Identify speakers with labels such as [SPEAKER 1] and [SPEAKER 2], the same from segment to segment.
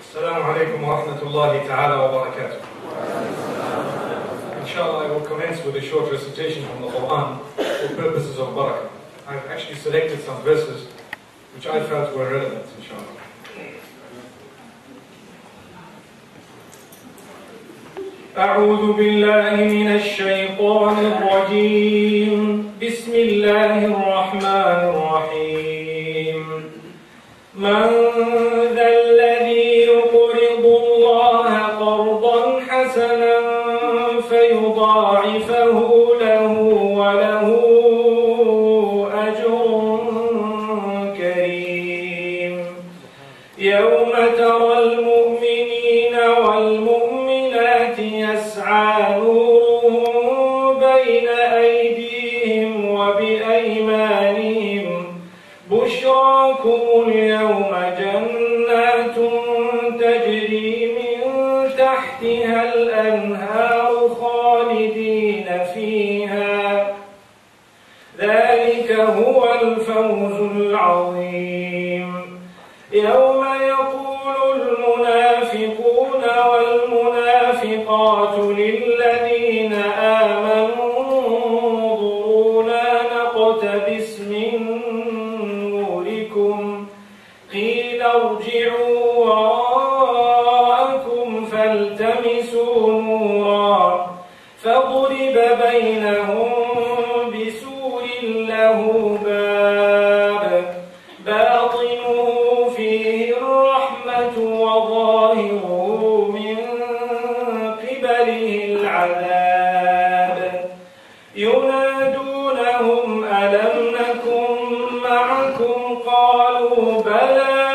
[SPEAKER 1] Assalamu alaikum wa rahmatullahi ta'ala wa barakatuh. Inshallah, I will commence with a short recitation from the Quran for purposes of barakah. I've actually selected some verses which I felt were relevant, inshallah. أعوذ بالله من الشيطان الرجيم بسم الله الرحمن الرحيم من ذا الذي يقرض الله قرضا حسنا فيضاعفه له وله أجر كريم يوم ترى المؤمنين والمؤمنات يسعى نورهم بين أيديهم وبأيمانهم بشراكم اليوم جنات تجري من تحتها الأنهار خالدين فيها ذلك هو الفوز العظيم يوم يقول المنافقون والمنافقات للذين آمنوا انظرونا نقتبس من نوركم قيل ارجعوا وراءكم فالتمسوا نورا فضرب بينهم بسور له باب باطنه فيه الرحمة وظاهره من قبله العذاب ينادونهم ألم نكن معكم قالوا بلى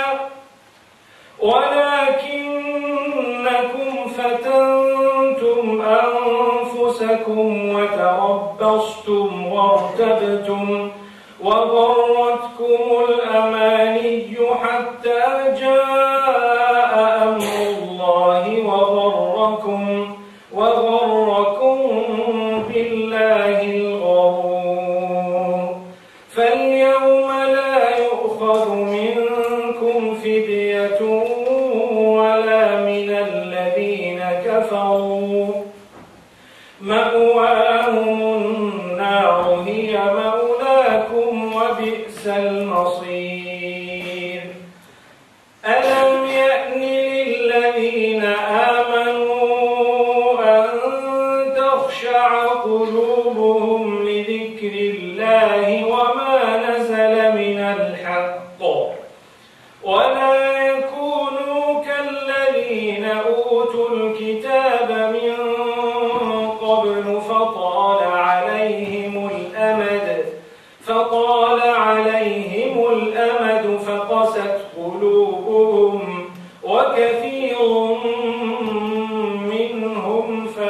[SPEAKER 1] ولكنكم فتنتم أنفسكم وتربصتم وارتبتم وغرتكم الأماني حتى جاء أمر الله وغركم بالله الغرور فاليوم لا يؤخذ منكم فدية ولا من الذين كفروا مأواهم النار هي مولاكم وبئس المصير ألم يأن للذين آمنوا أن تخشع قلوبهم لذكر الله وما نزل من الحق ولا يكونوا كالذين أوتوا الكتاب من قبل فطال عليهم الأمد فقست قلوبهم وكثير منهم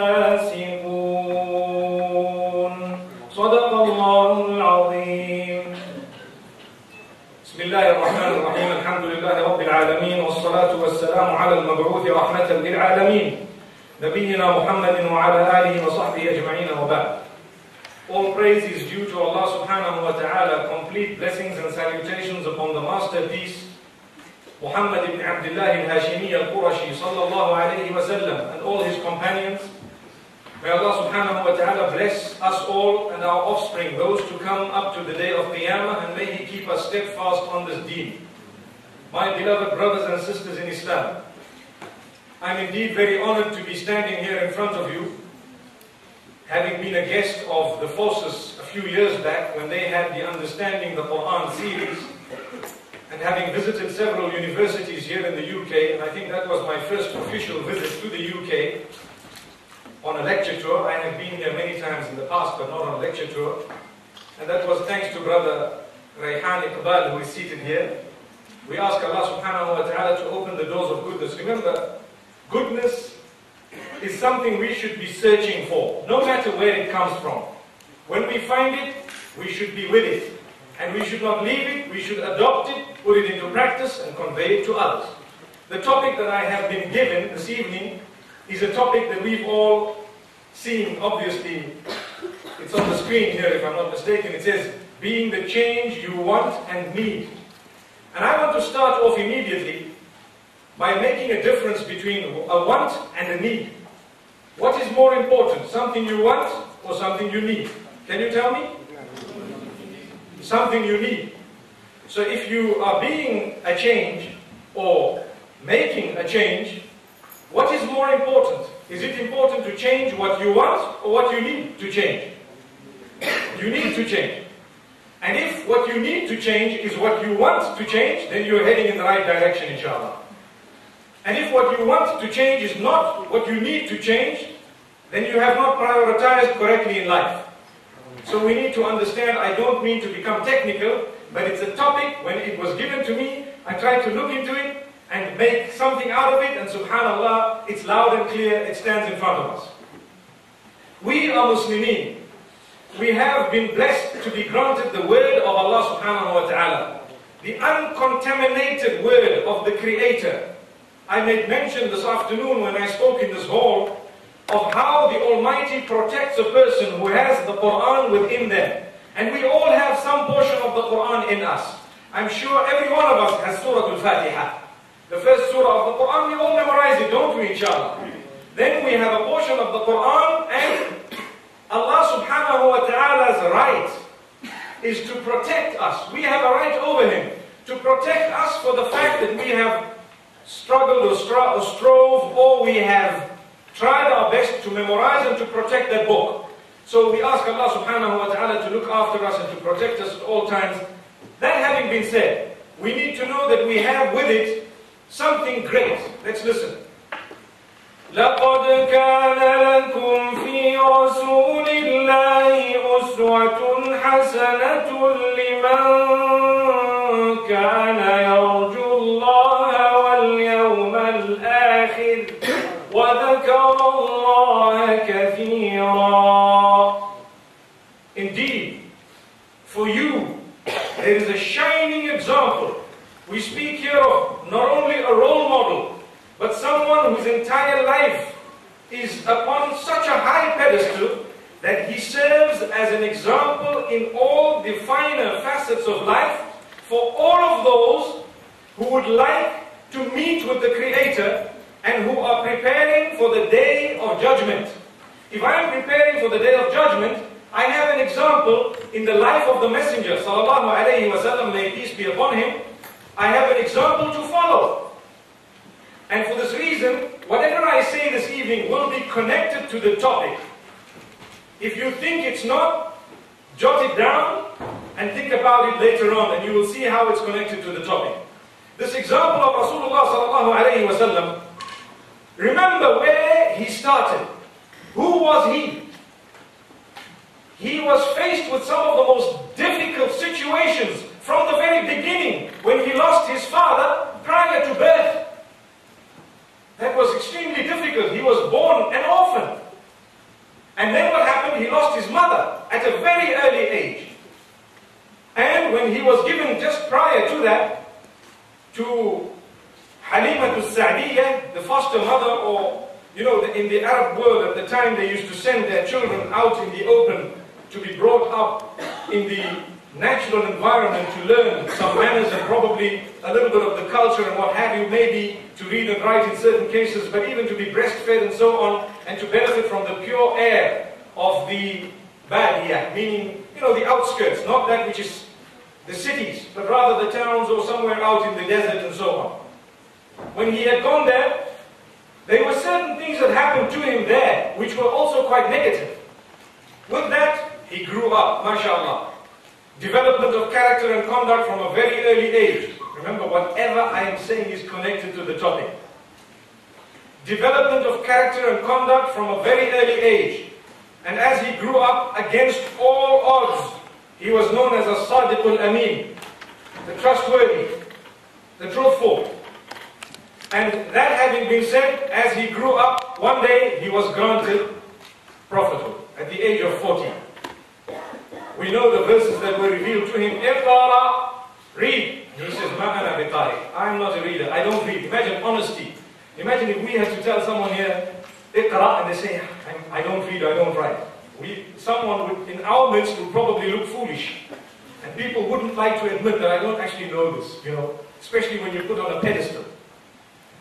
[SPEAKER 1] فاسقون صدق الله العظيم بسم الله الرحمن الرحيم الحمد لله رب العالمين والصلاة والسلام على المبعوث رحمة للعالمين نبينا محمد وعلى آله وصحبه أجمعين وبعد. All praise is due to Allah subhanahu wa ta'ala, complete blessings and salutations upon the masterpiece Muhammad ibn Abdullah al-Hashimi al-Qurashi sallallahu alayhi wa sallam and all his companions. May Allah subhanahu wa ta'ala bless us all and our offspring, those to come up to the day of Qiyamah, and may He keep us steadfast on this deen. My beloved brothers and sisters in Islam, I'm indeed very honored to be standing here in front of you, having been a guest of the forces a few years back when they had the Understanding the Quran series, and having visited several universities here in the UK, and I think that was my first official visit to the UK on a lecture tour. I have been here many times in the past, but not on a lecture tour, and that was thanks to Brother Rayhan Iqbal, who is seated here. We ask Allah subhanahu wa ta'ala to open the doors of goodness. Remember, goodness is something we should be searching for, no matter where it comes from. When we find it, we should be with it. And we should not leave it, we should adopt it, put it into practice, and convey it to others. The topic that I have been given this evening is a topic that we've all seen, obviously. It's on the screen here, if I'm not mistaken. It says, being the change you want and need. And I want to start off immediately by making a difference between a want and a need. What is more important, something you want or something you need? Can you tell me? Something you need. So if you are being a change or making a change, what is more important? Is it important to change what you want or what you need to change? You need to change. And if what you need to change is what you want to change, then you're heading in the right direction, inshallah. And if what you want to change is not what you need to change, then you have not prioritized correctly in life. So we need to understand, I don't mean to become technical, but it's a topic, when it was given to me, I tried to look into it and make something out of it, and subhanallah, it's loud and clear, it stands in front of us. We are Muslimin. We have been blessed to be granted the word of Allah subhanahu wa ta'ala, the uncontaminated word of the Creator. I made mention this afternoon when I spoke in this hall of how the Almighty protects a person who has the Quran within them. And we all have some portion of the Quran in us. I'm sure every one of us has Surah Al-Fatiha. The first surah of the Quran, we all memorize it, don't we, inshallah? Then we have a portion of the Quran, and Allah subhanahu wa ta'ala's right is to protect us. We have a right over Him to protect us for the fact that we have struggled or strove, or we have tried our best to memorize and to protect that book. So we ask Allah subhanahu wa ta'ala to look after us and to protect us at all times. That having been said, we need to know that we have with it something great. Let's listen. لَقَدْ كَانَ لَكُمْ فِي رَسُولِ اللَّهِ أُسْوَةٌ حَسَنَةٌ لِمَنْ كَانَ يَرْجُو اللَّهَ وَالْيَوْمَ الْآخِرِ وَذَكَرَ اللَّهَ كَثِيرًا. Indeed, for you, there is a shining example. We speak here of not only a role model, but someone whose entire life is upon such a high pedestal that he serves as an example in all the finer facets of life for all of those who would like to meet with the Creator and who are preparing for the Day of Judgment. If I am preparing for the Day of Judgment, I have an example in the life of the Messenger, sallallahu alayhi wa sallam, may peace be upon him. I have an example to follow. And for this reason, whatever I say this evening will be connected to the topic. If you think it's not, jot it down and think about it later on, and you will see how it's connected to the topic. This example of Rasulullah sallallahu alayhi wa sallam, remember where he started. Who was he? He was faced with some of the most difficult situations from the very beginning, when he lost his father prior to birth. That was extremely difficult. He was born an orphan. And then what happened? He lost his mother at a very early age. And when he was given just prior to that, to Halimatu Sa'diyah, the foster mother, or, you know, in the Arab world at the time, they used to send their children out in the open to be brought up in the natural environment to learn some manners and probably a little bit of the culture and what have you, maybe to read and write in certain cases, but even to be breastfed and so on, and to benefit from the pure air of the Badiyah, meaning, you know, the outskirts, not that which is the cities, but rather the towns or somewhere out in the desert and so on. When he had gone there, there were certain things that happened to him there, which were also quite negative. With that, he grew up, mashallah. Development of character and conduct from a very early age. Remember, whatever I am saying is connected to the topic. Development of character and conduct from a very early age. And as he grew up against all odds, he was known as a Sadiqul Amin, the trustworthy, the truthful. And that having been said, as he grew up, one day he was granted prophethood at the age of 40. We know the verses that were revealed to him. Iqra, read. He says, Ma ana biqari. I am not a reader. I don't read. Imagine honesty. Imagine if we had to tell someone here, Iqra, and they say, I don't read, I don't write. Someone would, in our midst, would probably look foolish. And people wouldn't like to admit that I don't actually know this, you know, especially when you're put on a pedestal.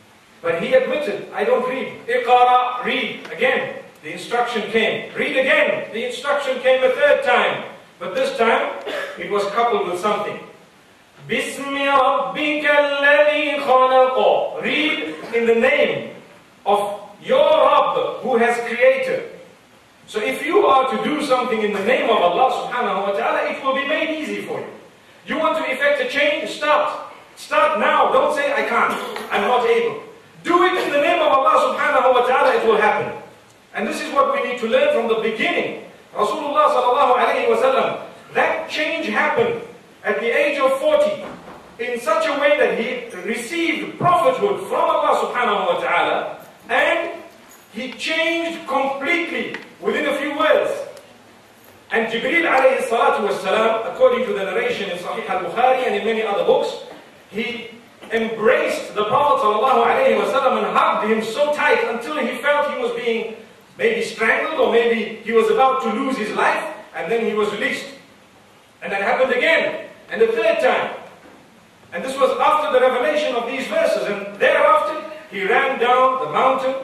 [SPEAKER 1] But he admitted, I don't read. Iqara, read. Again, the instruction came. Read again. The instruction came a third time. But this time, it was coupled with something. Bismi rabbika alladhi khalaqa. Read in the name of your Rabb who has created. So if you are to do something in the name of Allah subhanahu wa ta'ala, it will be made easy for you. You want to effect a change? Start. Start now. Don't say, I can't. I'm not able. Do it in the name of Allah subhanahu wa ta'ala, it will happen. And this is what we need to learn from the beginning. Rasulullah sallallahu alayhi wa sallam, that change happened at the age of 40 in such a way that he received prophethood from Allah subhanahu wa ta'ala, and he changed completely within a few words. And Jibreel alayhi salatu wasalam, according to the narration in Sahih al-Bukhari and in many other books, he embraced the Prophet sallallahu alayhi wasallam and hugged him so tight until he felt he was being maybe strangled, or maybe he was about to lose his life, and then he was released. And that happened again, and the third time. And this was after the revelation of these verses, and thereafter he ran down the mountain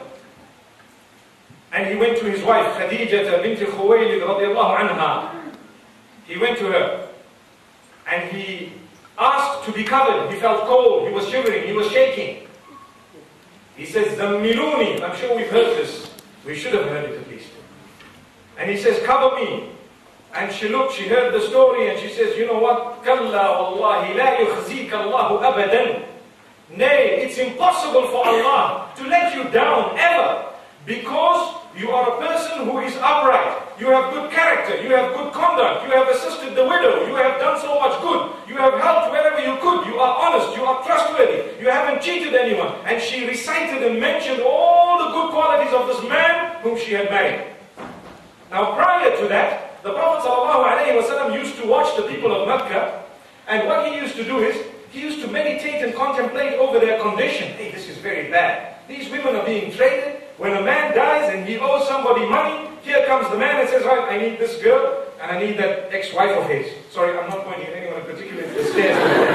[SPEAKER 1] and he went to his wife Khadijah bint Khuwaylid radiyallahu anha. He went to her and he asked to be covered. He felt cold, he was shivering, he was shaking. He says, Zammiluni. I'm sure we've heard this. We should have heard it at least. And he says, cover me. And she looked, she heard the story, and she says, you know what? Kalla wallahi la yukhzika Allahu abadan. Nay, it's impossible for Allah to let you down ever, because you are a person who is upright. You have good character, you have good conduct, you have assisted the widow, you have done so much good, you have helped wherever you could, you are honest, you are trustworthy, you haven't cheated anyone. And she recited and mentioned all the good qualities of this man whom she had married. Now prior to that, the Prophet ﷺ used to watch the people of Mecca, and what he used to do is, he used to meditate and contemplate over their condition. Hey, this is very bad. These women are being traded. When a man dies and he owes somebody money, here comes the man and says, right, I need this girl, and I need that ex-wife of his. Sorry, I'm not pointing at anyone in particular, it's the stairs.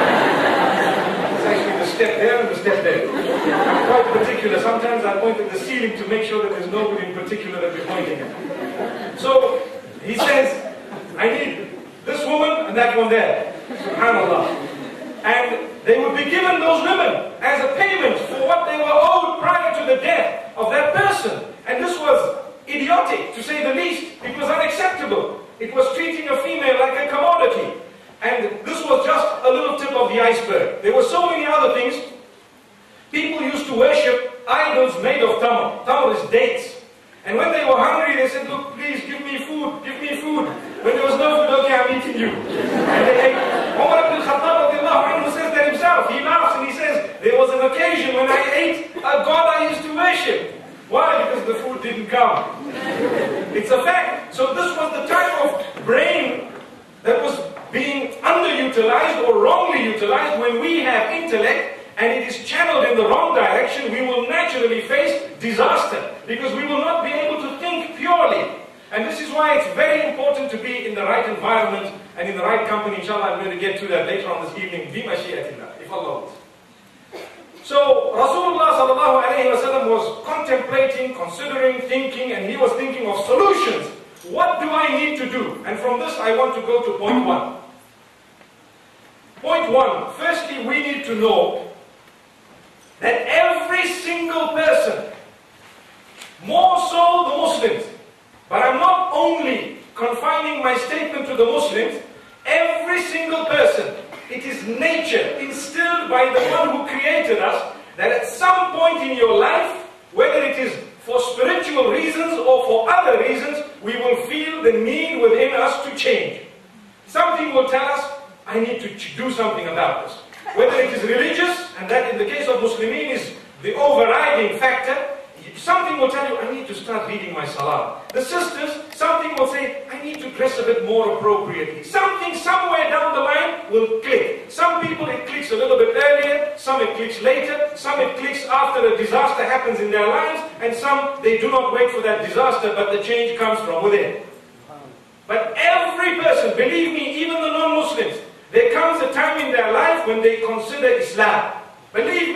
[SPEAKER 1] It's actually the step there and the step there. I'm quite particular. Sometimes I point at the ceiling to make sure that there's nobody in particular that we're pointing at. So, he says, I need this woman and that one there. SubhanAllah. And they would be given those women as a payment for what they were owed prior to the death of that person. And this was idiotic, to say the least. It was unacceptable. It was treating a female like a commodity. And this was just a little tip of the iceberg. There were so many other things. People used to worship idols made of tamar. Tamar is dates. And when they were hungry, they said, look, please, give me food, give me food. When there was no food, okay, I'm eating you. And they ate. Umar ibn Khattab says that himself. He laughs and he says, there was an occasion when I ate a god I used to worship. Why? Because the food didn't come. It's a fact. So this was the type of brain that was being underutilized or wrongly utilized. When we have intellect and it is channeled in the wrong direction, we will naturally face disaster, because we will not be able to think purely. And this is why it's very important to be in the right environment and in the right company. Inshallah, I'm going to get to that later on this evening. Bi mashi'atillah, if Allah wills. So Rasulullah sallallahu alayhi wa sallam was contemplating, considering, thinking, and he was thinking of solutions. What do I need to do? And from this I want to go to point one. Point one, firstly we need to know that every single person, more so the Muslims, but I'm not only confining my statement to the Muslims, every single person, it is nature instilled by the one who created us, that at some point in your life, whether it is for spiritual reasons or for other reasons, we will feel the need within us to change. Something will tell us, I need to do something about this. Whether it is religious, and that in the case of Muslimin is the overriding factor, something will tell you, I need to start reading my salah. The sisters, something will say, I need to dress a bit more appropriately. Something somewhere down the line will click. Some people it clicks a little bit earlier, some it clicks later, some it clicks after a disaster happens in their lives, and some they do not wait for that disaster, but the change comes from within. But every person, believe me, even the non-Muslims, there comes a time in their life when they consider Islam. Believe me,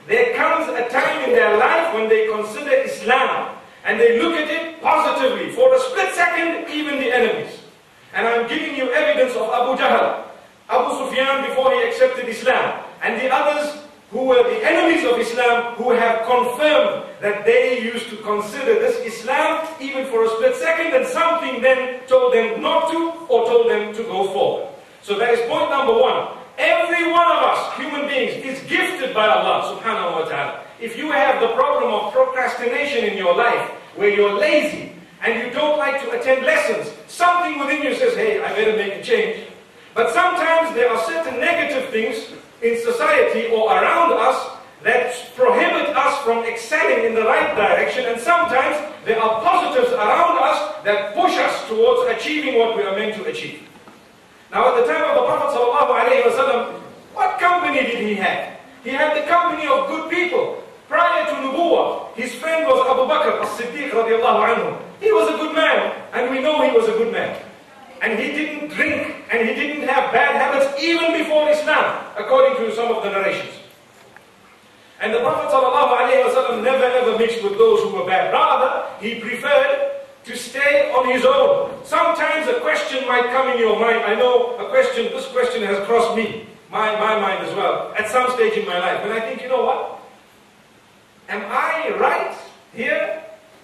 [SPEAKER 1] there comes a time in their life when they consider Islam and they look at it positively. For a split second, even the enemies. And I'm giving you evidence of Abu Jahl, Abu Sufyan before he accepted Islam, and the others who were the enemies of Islam, who have confirmed that they used to consider this Islam even for a split second, and something then told them not to, or told them to go forward. So that is point number one. Every one of us, human beings, is gifted by Allah subhanahu wa ta'ala. If you have the problem of procrastination in your life, where you're lazy, and you don't like to attend lessons, something within you says, hey, I better make a change. But sometimes there are certain negative things in society or around us that prohibit us from excelling in the right direction, and sometimes there are positives around us that push us towards achieving what we are meant to achieve. Now at the time of the Prophet ﷺ, what company did he have? He had the company of good people. Prior to Nubuwwah, his friend was Abu Bakr as-Siddiq radiallahu anhu. He was a good man, and we know he was a good man. And he didn't drink, and he didn't have bad habits even before Islam, according to some of the narrations. And the Prophet ﷺ never ever mixed with those who were bad. Rather, he preferred to stay on his own. Sometimes a question might come in your mind. I know this question has crossed my mind as well, at some stage in my life. When I think, you know what? Am I right here?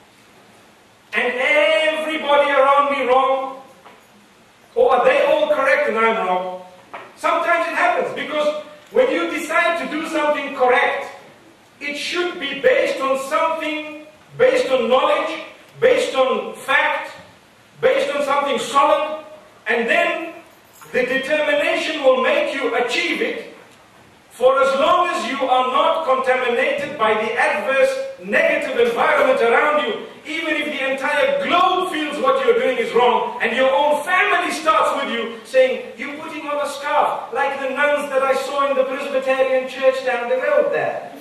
[SPEAKER 1] And everybody around me wrong? Or are they all correct and I'm wrong? Sometimes it happens, because when you decide to do something correct, it should be based on something, based on knowledge, based on fact, based on something solid, and then the determination will make you achieve it, for as long as you are not contaminated by the adverse, negative environment around you. Even if the entire globe feels what you're doing is wrong, and your own family starts with you saying, you're putting on a scarf, like the nuns that I saw in the Presbyterian church down the road there.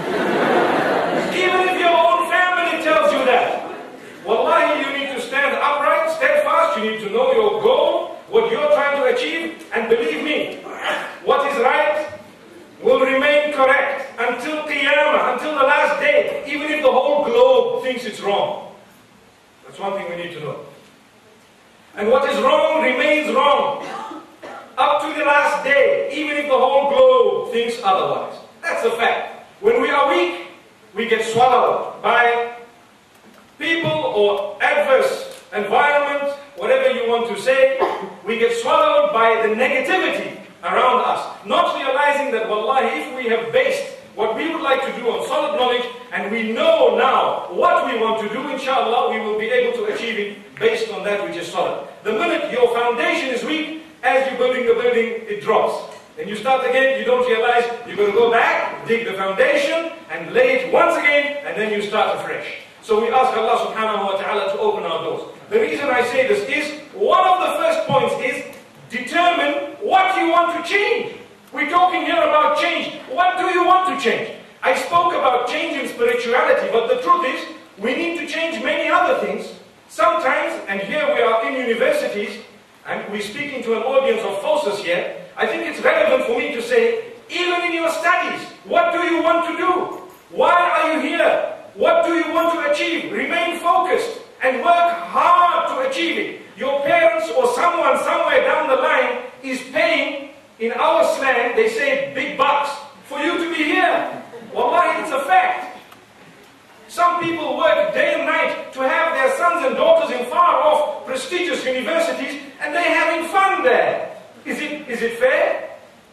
[SPEAKER 1] Even if your own family tells you that, wallahi, you need to stand upright, steadfast, you need to know your goal, what you're trying to achieve, and believe me, what is right will remain correct until Qiyamah, until the last day, even if the whole globe thinks it's wrong. That's one thing we need to know. And what is wrong remains wrong up to the last day, even if the whole globe thinks otherwise. That's a fact. When we are weak, we get swallowed by people or adverse environment, whatever you want to say. We get swallowed by the negativity around us, not realizing that, wallahi, if we have based what we would like to do on solid knowledge, and we know now what we want to do, inshallah, we will be able to achieve it based on that which is solid. The minute your foundation is weak, as you're building the building, it drops. Then you start again, you don't realize, you're going to go back, dig the foundation, and lay it once again, and then you start afresh. So we ask Allah subhanahu wa ta'ala to open our doors. The reason I say this is, one of the first points is, determine what you want to change. We're talking here about change. What do you want to change? I spoke about change in spirituality, but the truth is, we need to change many other things. Sometimes, and here we are in universities, and we're speaking to an audience of FOSUS here, I think it's relevant for me to say, even in your studies, what do you want to do? Why are you here? What do you want to achieve? Remain focused and work hard to achieve it. Your parents or someone somewhere down the line is paying, in our slang, they say big bucks, for you to be here. Wallahi, it's a fact. Some people work day and night to have their sons and daughters in far-off, prestigious universities, and they're having fun there. Is it fair?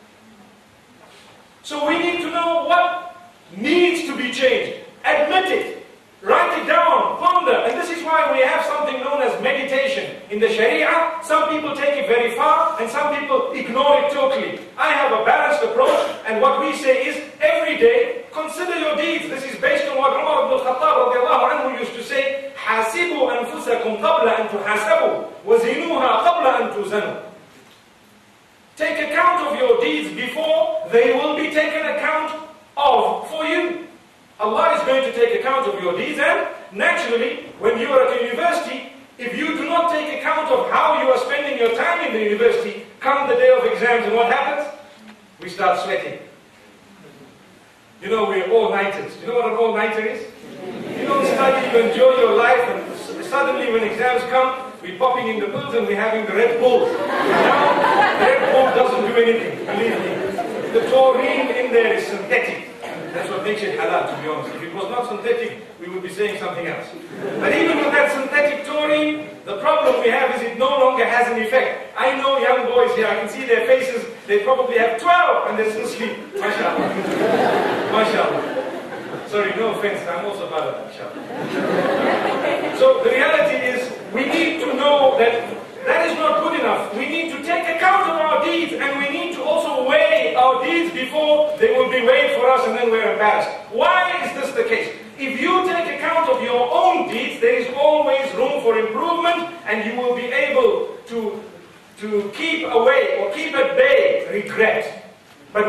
[SPEAKER 1] So we need to know what needs to be changed. Admit it. Write it down, ponder, and this is why we have something known as meditation. In the Sharia, some people take it very far, and some people ignore it totally. I have a balanced approach, and what we say is, every day, consider your deeds. This is based on what Umar ibn al-Khattab radiallahu anhu used to say, حَاسِبُوا أَنفُسَكُمْ قَبْلَ أَن تُحَاسَبُوا وَزِنُوهَا قَبْلَ أَن تُوزَنُوا. Take account of your deeds before they will be taken account of for you. Allah is going to take account of your deeds, and naturally, when you are at a university, if you do not take account of how you are spending your time in the university, come the day of exams, and what happens? We start sweating. You know, we're all-nighters. You know what an all-nighter is? You don't study to enjoy your life, and suddenly when exams come, we're popping in the pills and we're having the Red Bull. Now, the Red Bull doesn't do anything, believe me. The taurine in there is synthetic. That's what makes it halal, to be honest. If it was not synthetic, we would be saying something else. But even with that synthetic taurine, the problem we have is it no longer has an effect. I know young boys here, I can see their faces, they probably have 12 and they're still asleep. MashaAllah. MashaAllah. Sorry, no offense, I'm also part of that, inshallah. So the reality is, we need to know that that is not good enough. We need to take account of our deeds, and we need to also weigh our deeds before they will be weighed for us and then we're embarrassed. Why is this the case? If you take account of your own deeds, there is always room for improvement, and you will be able to keep away or keep at bay regret. But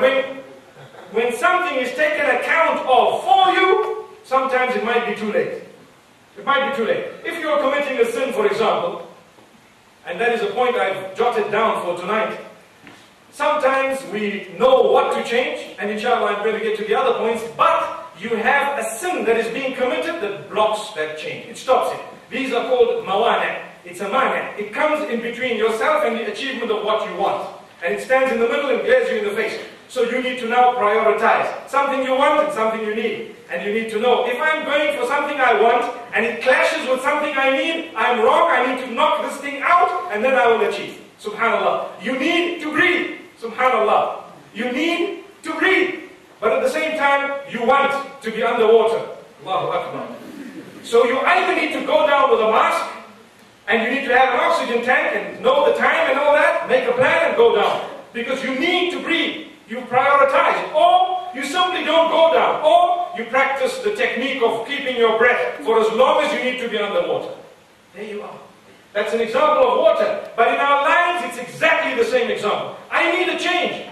[SPEAKER 1] when something is taken account of for you, sometimes it might be too late. It might be too late. If you are committing a sin, for example, and that is a point I've jotted down for tonight, sometimes we know what to change, and inshallah I'm going to get to the other points, but you have a sin that is being committed that blocks that change. It stops it. These are called mawani'. It's a mani'. It comes in between yourself and the achievement of what you want. And it stands in the middle and glares you in the face. So you need to now prioritize. Something you want and something you need. And you need to know, if I'm going for something I want, and it clashes with something I need, I'm wrong, I need to knock this thing out, and then I will achieve. Subhanallah. You need to breathe. Subhanallah. You need to breathe. But at the same time, you want to be underwater. Allahu Akbar. So you either need to go down with a mask, and you need to have an oxygen tank, and know the time and all that, make a plan and go down. Because you need to breathe. You prioritize it. Or you simply don't go down. Or you practice the technique of keeping your breath for as long as you need to be underwater. There you are. That's an example of water. But in our lives, it's exactly the same example. I need a change.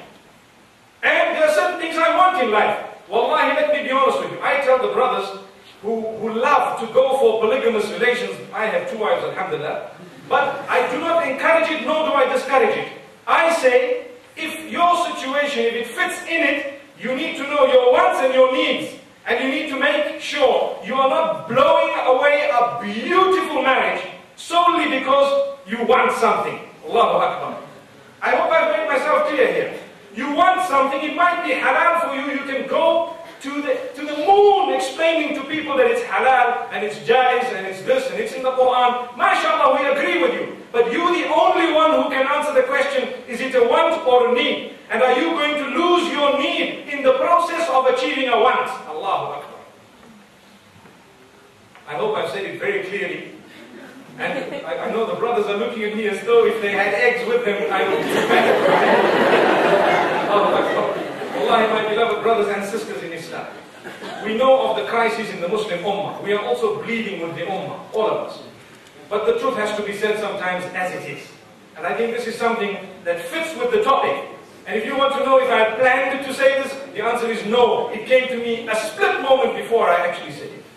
[SPEAKER 1] And there are certain things I want in life. Wallahi, let me be honest with you. I tell the brothers who love to go for polygamous relations, I have 2 wives, alhamdulillah, but I do not encourage it, nor do I discourage it. I say, if your situation, if it fits in it, you need to know your wants and your needs. And you need to make sure you are not blowing away a beautiful marriage solely because you want something. Allahu Akbar. I hope I've made myself clear here. You want something, it might be halal for you, you can go to the moon explaining to people that it's halal and it's jaiz and it's this and it's in the Quran. MashaAllah, we agree with you. But you're the only one who can answer the question, is it a want or a need? And are you going to lose your need in the process of achieving a want? Allahu Akbar. I hope I've said it very clearly. And I know the brothers are looking at me as though if they had eggs with them, I would do better. Allahu Akbar. Wallahi, my beloved brothers and sisters in Islam, we know of the crisis in the Muslim Ummah. We are also bleeding with the Ummah, all of us. But the truth has to be said sometimes as it is. And I think this is something that fits with the topic. And if you want to know if I planned to say this, the answer is no. It came to me a split moment before I actually said it.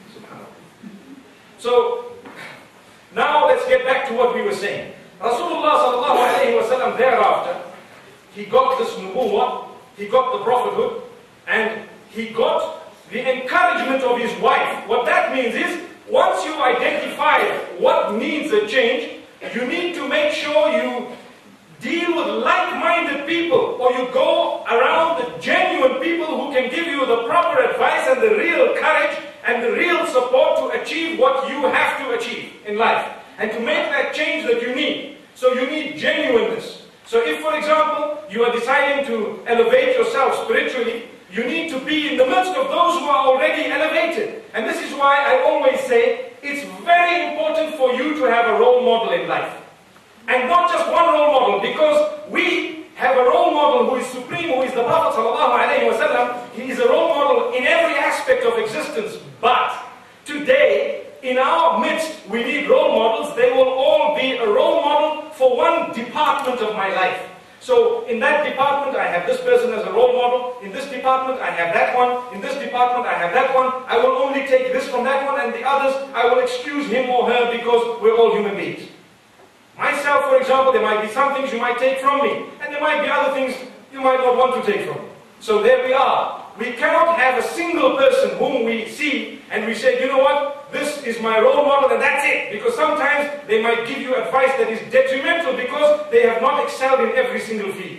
[SPEAKER 1] So, now let's get back to what we were saying. Rasulullah sallallahu alayhi wa sallam thereafter, he got this nubuwwah, he got the prophethood, and he got the encouragement of his wife. What that means is, once you identify what needs a change, you need to make sure you deal with like-minded people, or you go around the genuine people who can give you the proper advice and the real courage and the real support to achieve what you have to achieve in life, and to make that change that you need. So you need genuineness. So if, for example, you are deciding to elevate yourself spiritually, you need to be in the midst of those who are already elevated. And this is why I always say, it's very important for you to have a role model in life. And not just one role model, because we have a role model who is supreme, who is the Prophet ﷺ. He is a role model in every aspect of existence. But today, in our midst, we need role models. They will all be a role model for one department of my life. So in that department, I have this person as a role model. In this department, I have that one. In this department, I have that one. I will only take this from that one, and the others, I will excuse him or her because we're all human beings. Myself, for example, there might be some things you might take from me, and there might be other things you might not want to take from me. So there we are. we cannot have a single person whom we see and we say, you know what, this is my role model and that's it. Because sometimes they might give you advice that is detrimental because they have not excelled in every single field.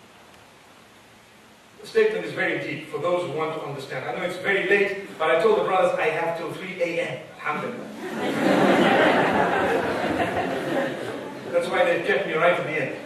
[SPEAKER 1] The statement is very deep for those who want to understand. I know it's very late, but I told the brothers I have till 3 a.m. Alhamdulillah. That's why they kept me right at the end.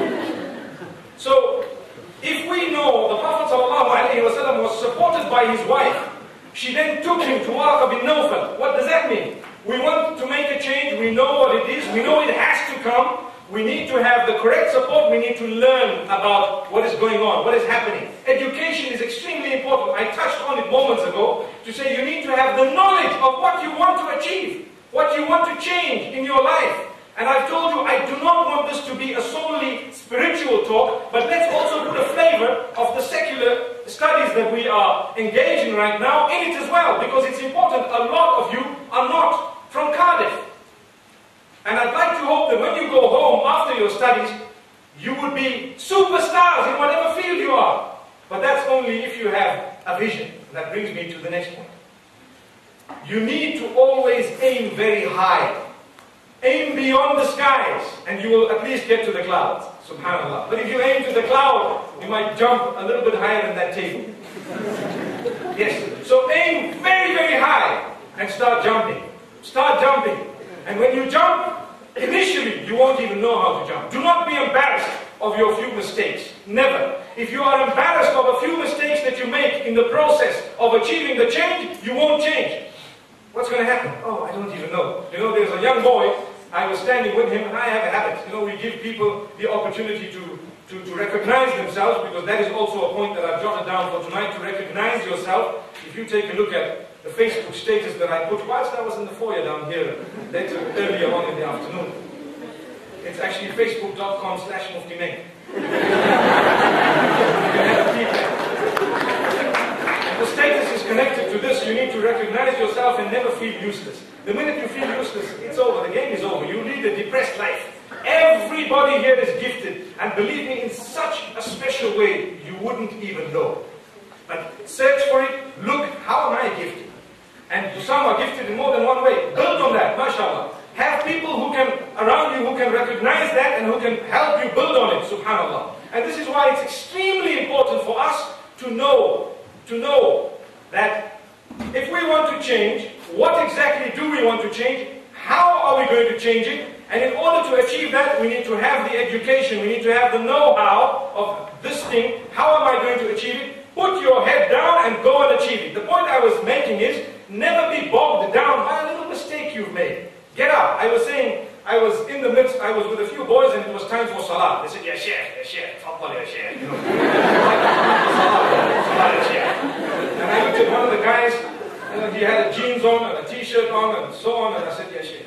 [SPEAKER 1] So, if we know the Prophet ﷺ was supported by his wife, she then took him to Warqa bin Nawfal. What does that mean? We want to make a change, we know what it is, we know it has to come, we need to have the correct support, we need to learn about what is going on, what is happening. Education is extremely important. I touched on it moments ago to say you need to have the knowledge of what you want to achieve, what you want to change in your life. And I've told you, I do not want this to be a solely spiritual talk, but let's also put a flavor of the secular studies that we are engaged in right now in it as well, because it's important. A lot of you are not from Cardiff. And I'd like to hope that when you go home after your studies, you would be superstars in whatever field you are. But that's only if you have a vision. And that brings me to the next point. You need to always aim very high. Aim beyond the skies, and you will at least get to the clouds. Subhanallah. But if you aim to the cloud, you might jump a little bit higher than that table. Yes. So aim very, very high, and start jumping. Start jumping. And when you jump, initially, you won't even know how to jump. Do not be embarrassed of your few mistakes. Never. If you are embarrassed of a few mistakes that you make in the process of achieving the change, you won't change. What's going to happen? Oh, I don't even know. You know, there's a young boy, I was standing with him, and I have a habit. You know, we give people the opportunity to recognize themselves, because that is also a point that I've jotted down for tonight, to recognize yourself. If you take a look at the Facebook status that I put whilst I was in the foyer down here, later, earlier on in the afternoon. It's actually facebook.com/Mufti Menk. The status is connected to this. You need to recognize yourself and never feel useless. The minute you feel useless, it's over. The game is over. You lead a depressed life. Everybody here is gifted. And believe me, in such a special way, you wouldn't even know. But search for it. Look, how am I gifted? And some are gifted in more than one way. Build on that, mashallah. Have people who can, around you, who can recognize that and who can help you build on it, subhanallah. And this is why it's extremely important for us to know that if we want to change, what exactly do we want to change? How are we going to change it? And in order to achieve that, we need to have the education, we need to have the know-how of this thing. How am I going to achieve it? Put your head down and go and achieve it. The point I was making is, never be bogged down by a little mistake you've made. Get up. I was saying, I was in the midst, I was with a few boys and it was time for salah. They said, Ya Sheikh, Faddal Ya Sheikh. You know. Salah, Ya Sheikh. And I looked at one of the guys, and he had a jeans on and a t-shirt on and so on, and I said, Ya Sheikh.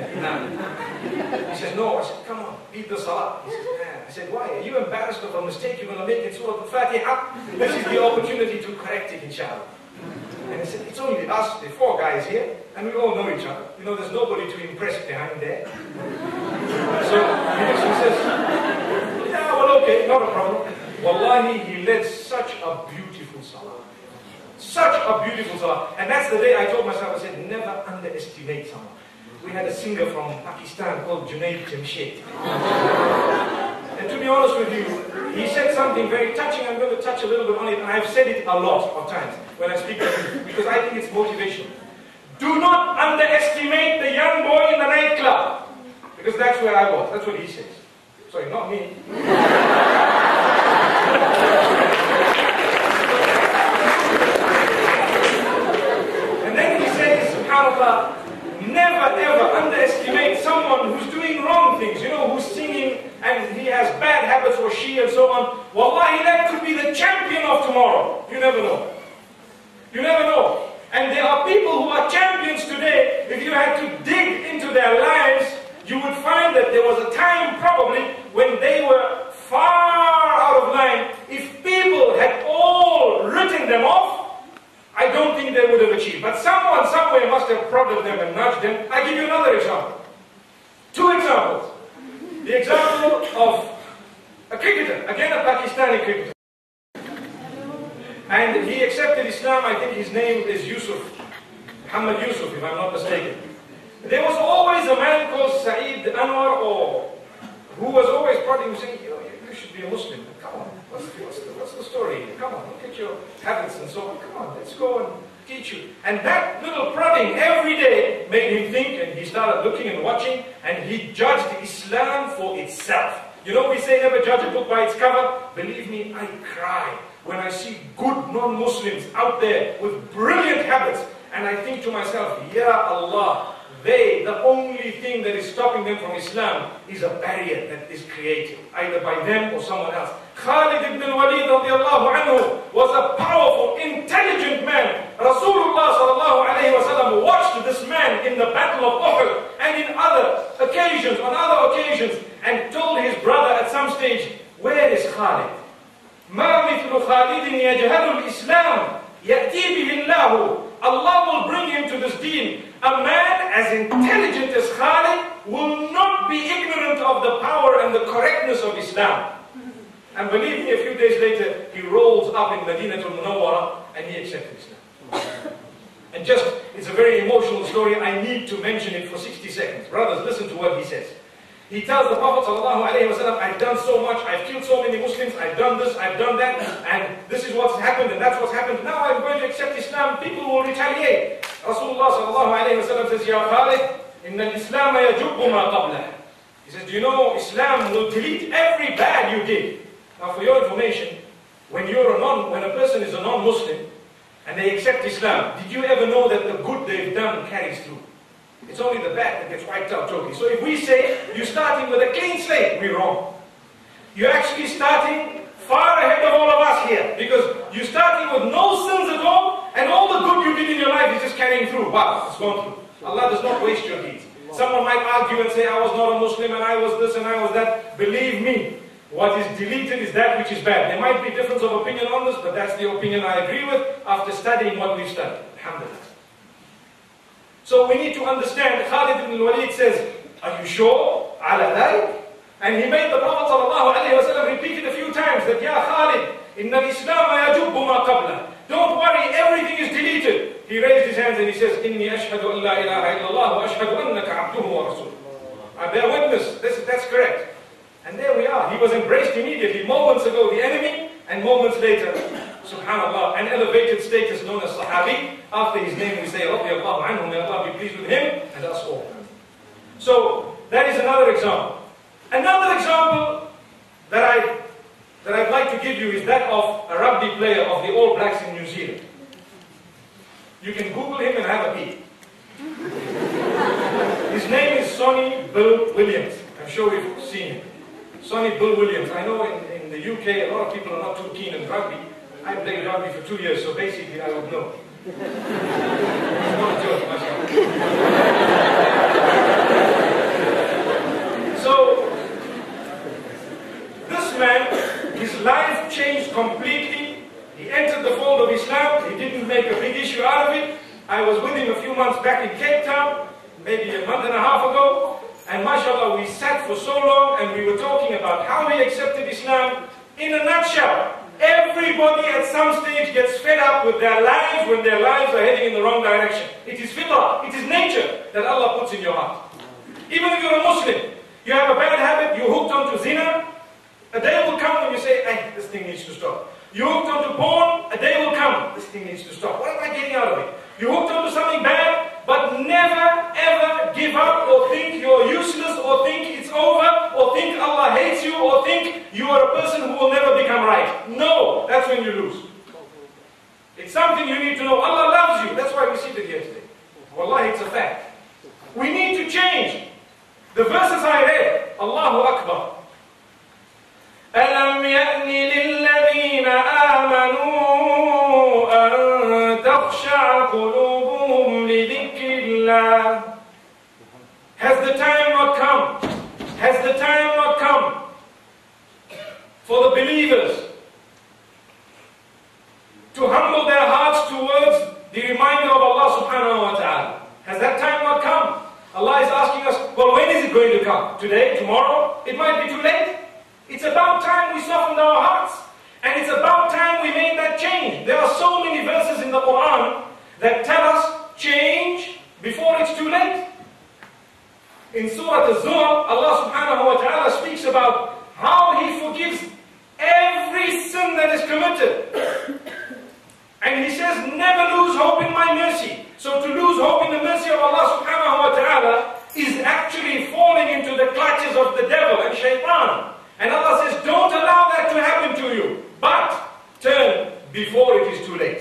[SPEAKER 1] He says, no. I said, come on, read the salah. He says, man. I said, why? Are you embarrassed of a mistake you're going to make in Surah Al-Fatiha? This is the opportunity to correct it, inshallah. And he said, it's only us, the four guys here, and we all know each other. You know, there's nobody to impress behind there. So he says, yeah, well, okay, not a problem. Wallahi, he led such a beautiful salah. Such a beautiful salah. And that's the day I told myself, I said, never underestimate someone. We had a singer from Pakistan called Junaid Jamshed. And to be honest with you, he said something very touching. I'm going to touch a little bit on it, and I've said it a lot of times when I speak to him, because I think it's motivational. Do not underestimate the young boy in the nightclub, because that's where I was. That's what he says. Sorry, not me. And then he says, subhanAllah, never ever underestimate someone who's doing wrong things, you know, who's singing and he has bad habits, or she, and so on. Wallahi, that could be the champion of tomorrow. You never know. You never know. And there are people who are champions today. If you had to dig into their lives, you would find that there was a time probably when they were far out of line. If people had all written them off, I don't think they would have achieved. But someone somewhere must have prodded them and nudged them. I give you another example. Two examples. The example of a cricketer, again a Pakistani cricketer. And he accepted Islam. I think his name is Yusuf, Muhammad Yusuf, if I'm not mistaken. There was always a man called Saeed Anwar, or who was always prodding him, saying, you should be a Muslim. Come on, what's the story? Come on, look at your habits and so on. Come on, let's go and teach you. And that little prodding every day made him think, and he started looking and watching, and he judged Islam for itself. You know, we say never judge a book by its cover. Believe me, I cry when I see good non-Muslims out there with brilliant habits, and I think to myself, Ya Allah, the only thing that is stopping them from Islam is a barrier that is created, either by them or someone else. Khalid ibn al-Walid radiallahu anhu was a powerful, intelligent man. Rasulullah sallallahu alayhi wa sallam watched this man in the battle of Uhud and in other occasions, and told his brother at some stage, where is Khalid? مَا مِثْلُ خَالِدٍ يَجْهَلُ الْإِسْلَامِ يَأْتِي بِهِ اللَّهُ. Allah will bring him to this deen. A man as intelligent as Khalid will not be ignorant of the power and the correctness of Islam. And believe me, a few days later, he rolls up in Madinatul Munawwara and he accepted Islam. And it's a very emotional story. I need to mention it for 60 seconds. Brothers, listen to what he says. He tells the Prophet ﷺ, I've done so much, I've killed so many Muslims, I've done this, I've done that, and this is what's happened, and that's what's happened. Now I'm going to accept Islam, people will retaliate. Rasulullah ﷺ says, Ya Khalid, inna al-Islam yajubbu ma qablah. He says, do you know Islam will delete every bad you did? Now for your information, when a person is a non-Muslim, and they accept Islam, did you ever know that the good they've done carries through? It's only the bad that gets wiped out totally. So if we say, you're starting with a clean slate, we're wrong. You're actually starting far ahead of all of us here. Because you're starting with no sins at all, and all the good you did in your life is just carrying through. Wow, it's gone through. Allah does not waste your deeds. Someone might argue and say, I was not a Muslim, and I was this, and I was that. Believe me, what is deleted is that which is bad. There might be difference of opinion on this, but that's the opinion I agree with after studying what we've studied. Alhamdulillah. So we need to understand, Khalid ibn al-Walid says, are you sure? Ala dhalik? And he made the Prophet ﷺ repeat it a few times, that, Ya Khalid, inna al-Islam yajubbu ma qabla. Don't worry, everything is deleted. He raised his hands and he says, Inni ashhadu an la ilaha illallah wa ashhadu annaka abduhu wa rasuluh. I bear witness, that's correct. And there we are. He was embraced immediately. Moments ago, the enemy, and moments later, subhanallah, an elevated status known as Sahabi. After his name we say, Radiyallahu anhu, may Allah be pleased with him and us all. So, that is another example. Another example that I'd like to give you is that of a rugby player of the All Blacks in New Zealand. You can Google him and have a peek. His name is Sonny Bill Williams. I'm sure you've seen him. Sonny Bill Williams. I know in the UK a lot of people are not too keen on rugby. I played rugby for 2 years, so basically I would know. It's not a joke, myself. So, this man, his life changed completely. He entered the fold of Islam. He didn't make a big issue out of it. I was with him a few months back in Cape Town, maybe a month and a half ago. And mashallah, we sat for so long and we were talking about how he accepted Islam. In a nutshell, everybody at some stage gets fed up with their lives when their lives are heading in the wrong direction. It is fitrah, it is nature that Allah puts in your heart. Even if you're a Muslim, you have a bad habit, you're hooked onto zina, a day will come when you say, hey, this thing needs to stop. You're hooked onto porn, a day will come, this thing needs to stop. What am I getting out of it? You're hooked onto something bad, but never ever give up or think you're useless or think it's over or think Allah hates you or think you are a person who will never become right. No, that's when you lose. It's something you need to know. Allah loves you. That's why we seated here today. Wallahi, it's a fact. We need to change. The verses I read, Allahu Akbar. أَلَمْ يَأْنِ لِلَّذِينَ آمَنُوا أَن تَخْشَعَ قُلُوبُهُمْ لِذِكْرِ اللَّهِ. Has the time not come? Has the time not come for the believers to humble their hearts towards the reminder of Allah subhanahu wa ta'ala? Has that time not come? Allah is asking us, well, when is it going to come? Today? Tomorrow? It might be too late. It's about time we softened our hearts. And it's about time we made that change. There are so many verses in the Quran that tell us change before it's too late. In Surah Al-Zumar, Allah subhanahu wa ta'ala speaks about how He forgives every sin that is committed. And He says, never lose hope in my mercy. So to lose hope in the mercy of Allah subhanahu wa ta'ala is actually falling into the clutches of the devil and shaitan. And Allah says, don't allow that to happen to you. But turn before it is too late.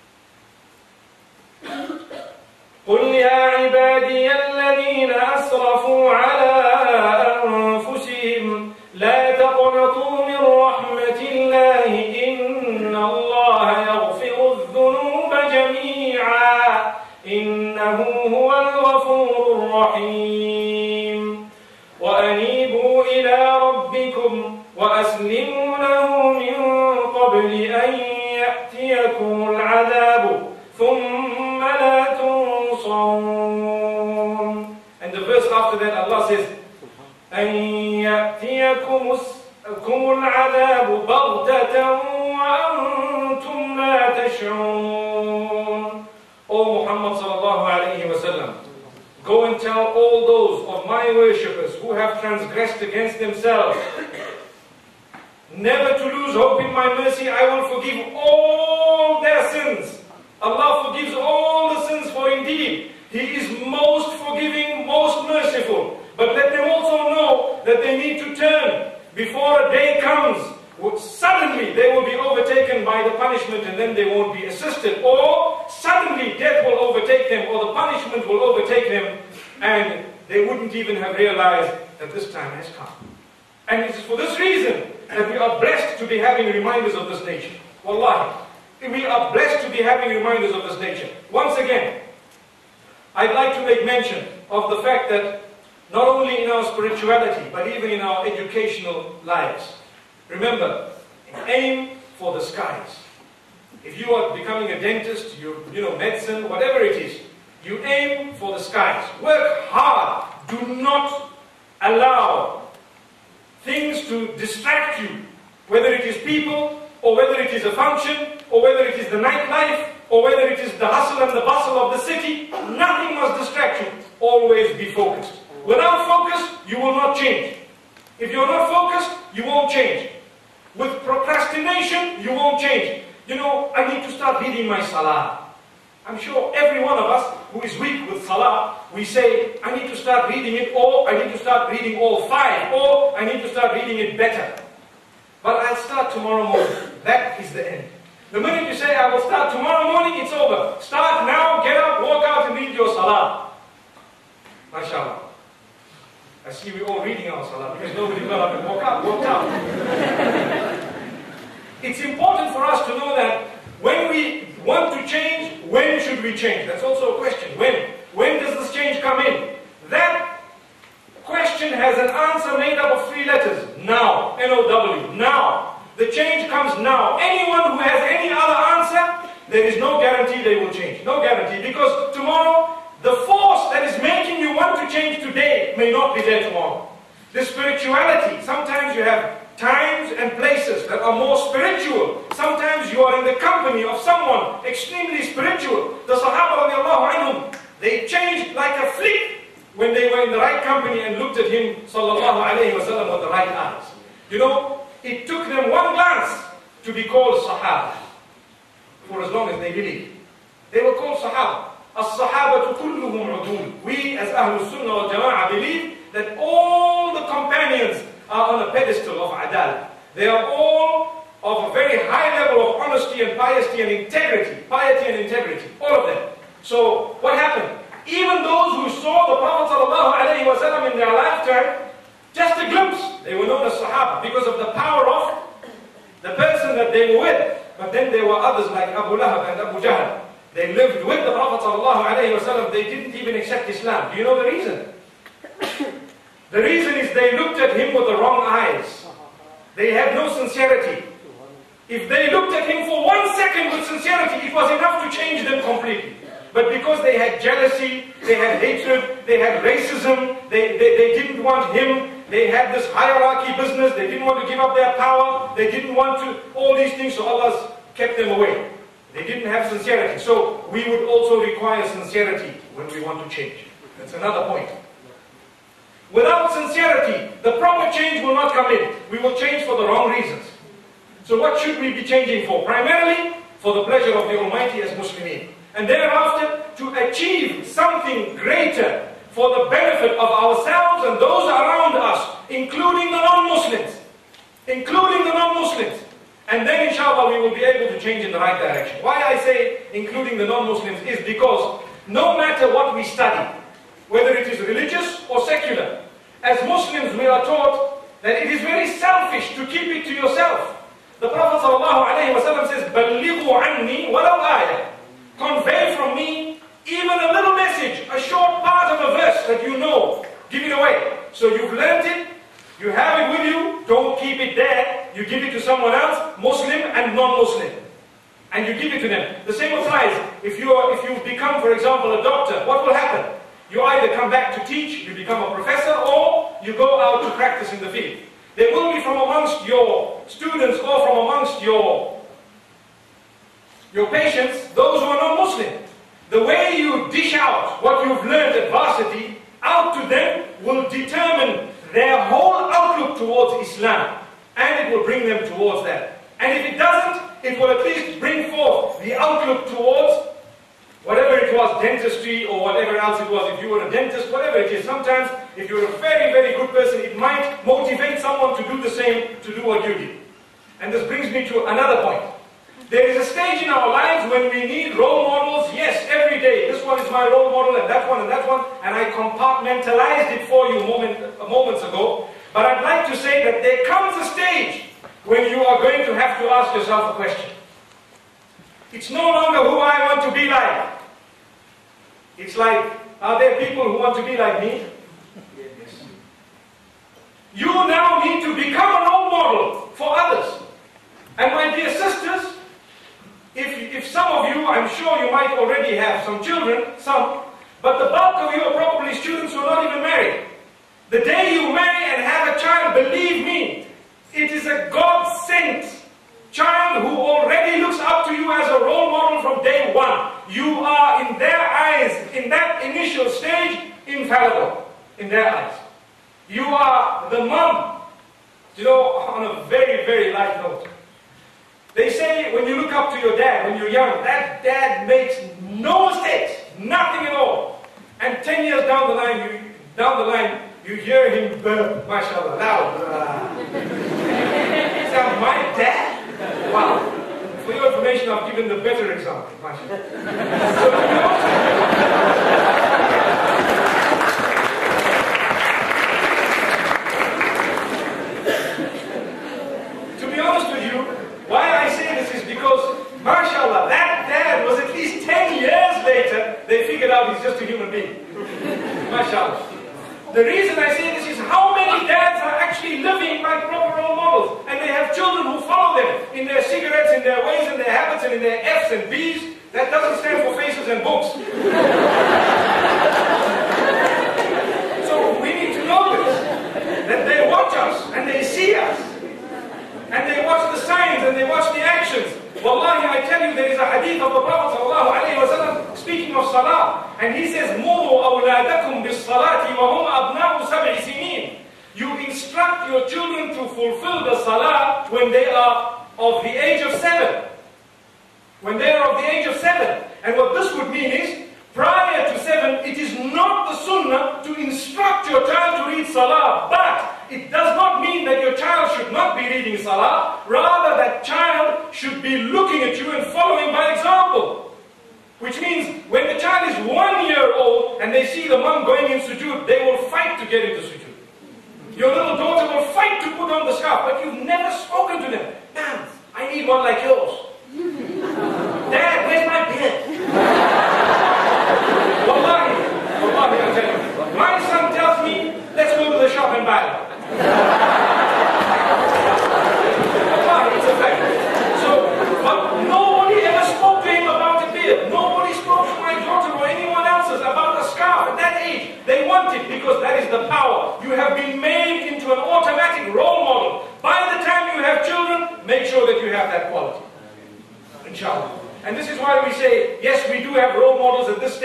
[SPEAKER 1] قل يا عبادي الذين أسرفوا على أنفسهم لا تقنطوا من رحمة الله إن الله يغفر الذنوب جميعا إنه هو الغفور الرحيم وأنيبوا إلى ربكم وأسلموا له من قبل أن يأتيكم العذاب ثم لا تنصرون. And the verse after that Allah says أن يأتيكم العذاب بغتة وأنتم لا تشعرون. O Muhammad sallallahu alayhi wa sallam, go and tell all those of my worshippers who have transgressed against themselves, never to lose hope in my mercy. I will forgive all their sins. Allah forgives all the sins, for indeed He is most forgiving, most merciful. But let them also know that they need to turn before a day comes. Suddenly they will be overtaken by the punishment and then they won't be assisted. Or suddenly death will overtake them, or the punishment will overtake them, and they wouldn't even have realized that this time has come. And it is for this reason that we are blessed to be having reminders of this nature. Wallahi, we are blessed to be having reminders of this nature. Once again, I'd like to make mention of the fact that not only in our spirituality, but even in our educational lives, remember, aim for the skies. If you are becoming a dentist, medicine, whatever it is, you aim for the skies. Work hard. Do not allow things to distract you, whether it is people, or whether it is a function, or whether it is the nightlife, or whether it is the hustle and the bustle of the city. Nothing must distract you. Always be focused. Without focus, you will not change. If you're not focused, you won't change. With procrastination, you won't change. I need to start reading my salah. I'm sure every one of us who is weak with salah, we say, I need to start reading it, or I need to start reading all 5, or I need to start reading it better. But I'll start tomorrow morning. That is the end. The minute you say, I will start tomorrow morning, it's over. Start now, get up, walk out and read your salah. MashaAllah. I see we're all reading our salah because nobody got up and walked out. It's important for us to know that when we want to change, when should we change? That's also a question. When? When does this change come in? That question has an answer made up of 3 letters. Now. N-O-W. Now. The change comes now. Anyone who has any other answer, there is no guarantee they will change. No guarantee. Because tomorrow, the force that is making you want to change today may not be there tomorrow. The spirituality, sometimes you have times and places that are more spiritual. Sometimes you are in the company of someone extremely spiritual. The Sahaba radiallahu anhum, they changed like a flick when they were in the right company and looked at him sallallahu alayhi wa sallam with the right eyes. It took them one glance to be called Sahaba for as long as they believed. They were called Sahaba. As-Sahabatu kulluhum udul. We as Ahlul Sunnah wal Jama'ah believe that all the companions are on a pedestal of adal. They are all of a very high level of honesty and piety and integrity. Piety and integrity. All of them. So what happened? Even those who saw the Prophet ﷺ in their lifetime, just a glimpse, they were known as Sahaba because of the power of the person that they were with. But then there were others like Abu Lahab and Abu Jahl. They lived with the Prophet ﷺ. They didn't even accept Islam. Do you know the reason? The reason is they looked at him with the wrong eyes. They had no sincerity. If they looked at him for 1 second with sincerity, it was enough to change them completely. But because they had jealousy, they had hatred, they had racism, they didn't want him, they had this hierarchy business, they didn't want to give up their power, they didn't want to, all these things, so Allah kept them away. They didn't have sincerity. So we would also require sincerity when we want to change. That's another point. Without sincerity, the proper change will not come in. We will change for the wrong reasons. So what should we be changing for? Primarily, for the pleasure of the Almighty as Muslimin. And thereafter, to achieve something greater for the benefit of ourselves and those around us, including the non-Muslims. Including the non-Muslims. And then inshallah we will be able to change in the right direction. Why I say including the non-Muslims is because no matter what we study, whether it is religious or secular, as Muslims we are taught that it is very selfish to keep it to yourself. The Prophet ﷺ says, بَلِّغُوا عَنِّي وَلَوْ آيَةً. Convey from me even a little message, a short part of a verse that you know. Give it away. So you've learned it, you have it with you, don't keep it there. You give it to someone else, Muslim and non-Muslim. And you give it to them. The same applies. If you become, for example, a doctor, what will happen? You either come back to teach, you become a professor, or you go out to practice in the field. There will be from amongst your students or from amongst your patients, those who are not Muslim. The way you dish out what you've learned at varsity out to them will determine their whole outlook towards Islam. And it will bring them towards that. And if it doesn't, it will at least bring forth the outlook towards whatever it was, dentistry or whatever else it was. If you were a dentist, whatever it is, sometimes if you're a very, very good person, it might motivate someone to do the same, to do what you did. And this brings me to another point. There is a stage in our lives when we need role models. Yes, every day. This one is my role model and that one and that one. And I compartmentalized it for you moments ago. But I'd like to say that there comes a stage when you are going to have to ask yourself a question. It's no longer who I want to be like. It's like, are there people who want to be like me? Yes. You now need to become a role model for others. And my dear sisters, if some of you, I'm sure you might already have some children, some, but the bulk of you are probably students who are not even married. The day you marry and have a child, believe me, it is a God-sent child who already looks up to you as a role model from day one. You are, in their eyes, in that initial stage, infallible. In their eyes. You are the mom. You know, on a very, very light note. They say when you look up to your dad, when you're young, that dad makes no mistakes. Nothing at all. And 10 years down the line, you hear him burp, mashallah, loud. Is that my dad? Wow. For your information, I've given the better example, mashallah. To be honest with you, why I say this is because, mashallah, that dad was at least 10 years later, they figured out he's just a human being. Mashallah. The reason I say this is how many dads are actually living like proper role models, and they have children who follow them in their cigarettes, in their ways, in their habits, and in their F's and B's. That doesn't stand for faces and books. So we need to know this, that they watch us, and they see us, and they watch the signs, and they watch the actions. Wallahi, I tell you, there is a hadith of the Prophet ﷺ speaking of salah, and he says, "Muru awladakum bis-salati wa hum abna'u sab'i sinin." You instruct your children to fulfill the salah when they are of the age of 7. When they are of the age of 7. And what this would mean is, prior to 7, it is not the sunnah to instruct your child to read salah, but it does not mean that your child should not be reading salah. Rather, that child should be looking at you and following by example. Which means, when the child is 1 year old and they see the mom going in sujood, they will fight to get into sujood. Your little daughter will fight to put on the scarf, but you've never spoken to them. Ma'am, I need one like yours. Dad, where's my beard? Wallahi, I'll tell you. My son tells me, let's go to the shop and buy one. Wallahi, it's a fact. So, but nobody ever spoke to him about a beard. Nobody spoke to my daughter or anyone else about a scarf at that age. They want it because that is the power. You have been made into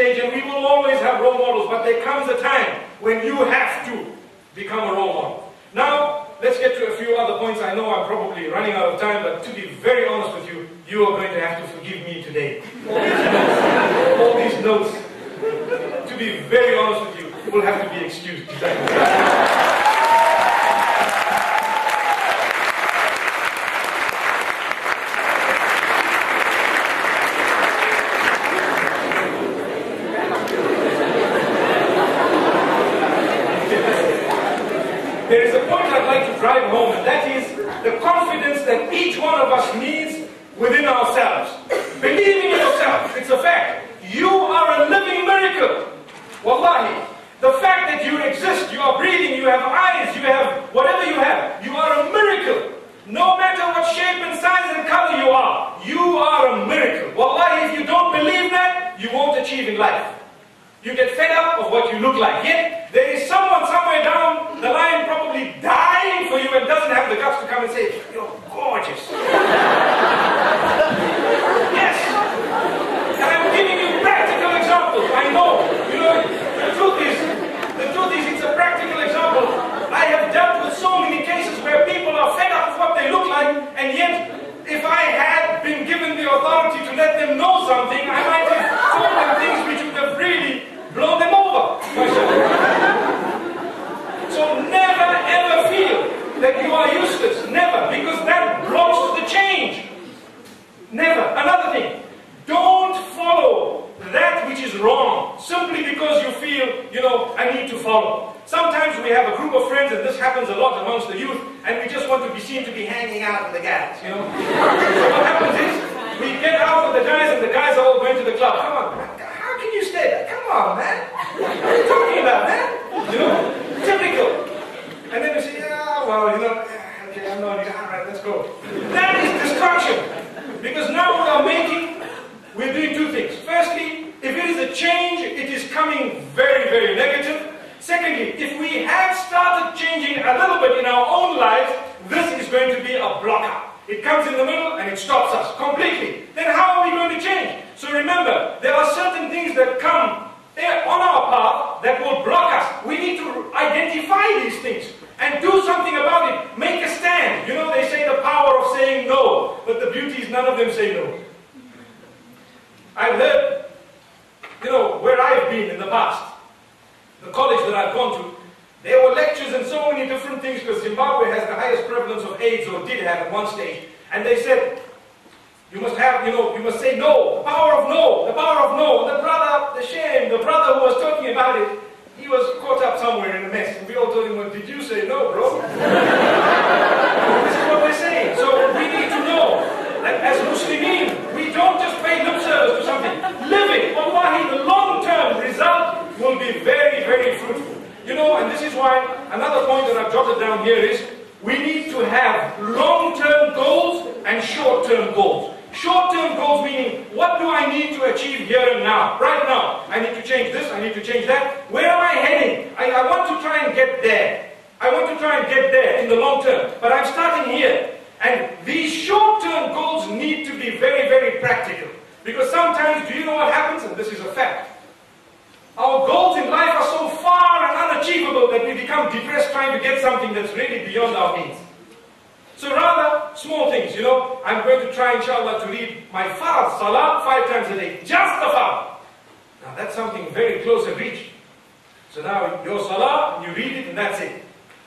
[SPEAKER 1] stage, and we will always have role models, but there comes a time when you have to become a role model. Now, let's get to a few other points. I know I'm probably running out of time, but to be very honest with you, you are going to have to forgive me today. All these notes, to be very honest with you, will have to be excused. There is a point I'd like to drive home, and that is the confidence that each one of us needs within ourselves. Believing in yourself, it's a fact. You are a living miracle. Wallahi. The fact that you exist, you are breathing, you have eyes, you have whatever you have, you are a miracle. No matter what shape and size and color you are a miracle. Wallahi, if you don't believe that, you won't achieve in life. You get fed up of what you look like. Yet, there is someone somewhere down the line probably dying for you and doesn't have the guts to come and say, you're gorgeous. Yes. And I'm giving you practical examples. I know. The truth is, it's a practical example. I have dealt with so many cases where people are fed up with what they look like, and yet, if I had been given the authority to let them know something, I might have told them things which would have really blown them over. So never ever feel that you are useless. Never. Because that blocks the change. Never. Another thing. Don't follow that which is wrong simply because you feel, I need to follow. Sometimes we have a group of friends, and this happens a lot amongst the youth, and we just want to be seen to be hanging out with the guys, So what happens is, we get out with the guys, and the guys are all going to the club. Come on, man. How can you stay there? Come on, man. What are you talking about, man? Typical. And then we say, okay, I'm not, all right, let's go. That is destruction. Because now we're doing two things. Firstly, if it is a change, it is coming very, very negative. Secondly, if we have started changing a little bit in our own lives, this is going to be a blocker. It comes in the middle and it stops us completely. Then how are we going to change? So remember, there are certain things that come on our path that will block us. We need to identify these things and do something about it. Make a stand. They say the power of saying no, but the beauty is none of them say no. I've heard, where I've been in the past, the college that I've gone to, there were lectures and so many different things, because Zimbabwe has the highest prevalence of AIDS, or did have at one stage. And they said, you must have, you must say no, the power of no, the power of no. And the brother who was talking about it, he was caught up somewhere in a mess. And we all told him, well, did you say no, bro? This is what we're saying. So we need to know that as Muslimin, we don't just pay lip service to something. Live it. Wallahi, the long-term result will be very, very fruitful. And this is why another point that I've jotted down here is we need to have long-term goals and short-term goals. Short-term goals meaning, what do I need to achieve here and now? Right now, I need to change this, I need to change that. Where am I heading? I want to try and get there. I want to try and get there in the long term, but I'm starting here. And these short-term goals need to be very, very practical. Because sometimes, do you know what happens? And this is a fact. Our goals in life are so far and unachievable that we become depressed trying to get something that's really beyond our means. So rather, small things, I'm going to try, inshallah, to read my farz, salah, 5 times a day. Just the farz. Now that's something very close and reach. So now, your salah, you read it and that's it.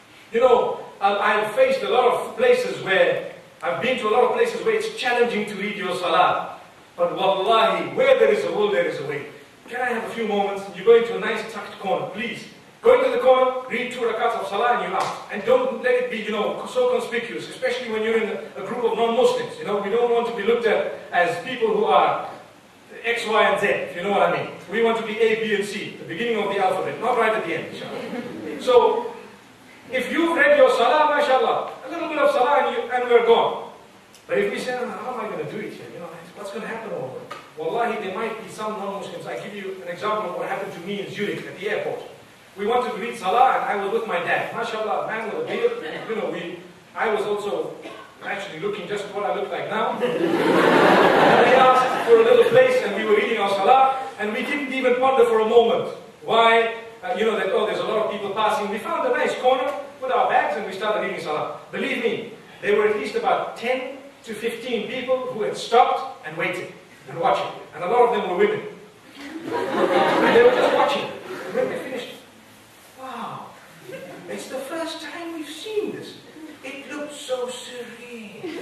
[SPEAKER 1] I've faced a lot of places where, I've been to a lot of places where it's challenging to read your salah. But wallahi, where there is a will, there is a way. Can I have a few moments? You go into a nice tucked corner, please. Go into the corner, read 2 rakats of salah and you ask. And don't let it be, so conspicuous, especially when you're in a group of non-Muslims. We don't want to be looked at as people who are X, Y, and Z, if you know what I mean. We want to be A, B, and C, the beginning of the alphabet, not right at the end, inshallah. So, if you've read your salah, mashallah, a little bit of salah and we're gone. But if we say, how am I going to do it here? What's going to happen over? Wallahi, there might be some non-Muslims. I give you an example of what happened to me in Zurich at the airport. We wanted to read salah and I was with my dad. Mashallah, man with a beard. I was also actually looking just what I look like now. And they asked for a little place, and we were reading our salah, and we didn't even ponder for a moment why, that, oh, there's a lot of people passing. We found a nice corner, put our bags, and we started reading salah. Believe me, there were at least about 10 to 15 people who had stopped and waited and watching. And a lot of them were women. And they were just watching. And when they finished, wow, it's the first time we've seen this. It looks so serene.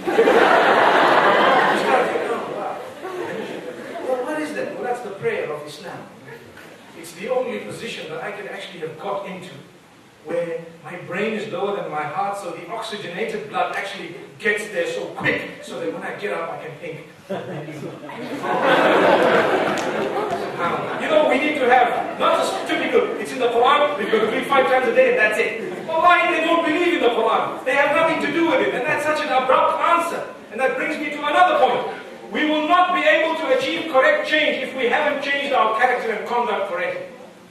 [SPEAKER 1] Well, what is that? Well, that's the prayer of Islam. It's the only position that I could actually have got into where my brain is lower than my heart, so the oxygenated blood actually gets there so quick, so that when I get up, I can think. We need to have, not just typical, it's in the Quran, we've got to read 5 times a day and that's it. Well, why they don't believe in the Quran? They have nothing to do with it, and that's such an abrupt answer. And that brings me to another point. We will not be able to achieve correct change if we haven't changed our character and conduct correctly.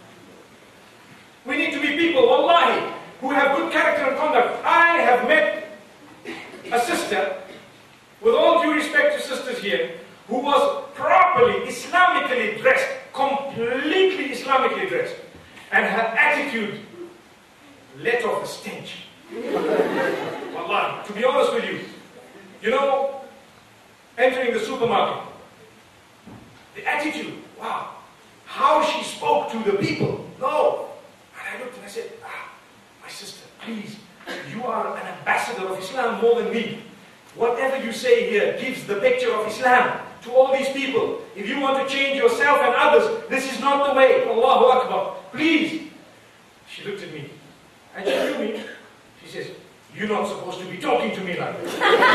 [SPEAKER 1] We need to be people, wallahi, who have good character and conduct. I have met a sister, with all due respect to sisters here, who was properly Islamically dressed, completely Islamically dressed, and her attitude let off a stench. Wallahi, to be honest with you, entering the supermarket, the attitude, wow, how she spoke to the people, no. And I looked and I said, my sister, please, you are an ambassador of Islam more than me. Whatever you say here gives the picture of Islam to all these people. If you want to change yourself and others, this is not the way. Allahu Akbar. Please. She looked at me and she knew me. She says, you're not supposed to be talking to me like this.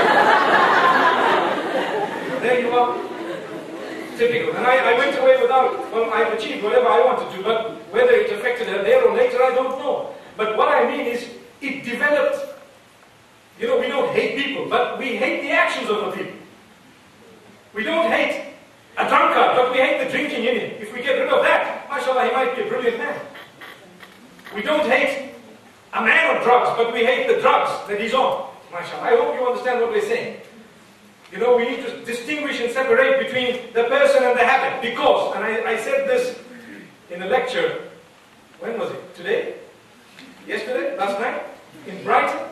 [SPEAKER 1] There you are. Typical. And I went away without, well, I achieved whatever I wanted to, but whether it affected her there or later, I don't know. But what I mean is, it developed. We don't hate people, but we hate the actions of the people. We don't hate a drunkard, but we hate the drinking in him. If we get rid of that, mashallah, he might be a brilliant man. We don't hate a man of drugs, but we hate the drugs that he's on. Mashallah. I hope you understand what we're saying. We need to distinguish and separate between the person and the habit. Because, and I said this in a lecture, when was it? Today? Yesterday? Last night? In Brighton?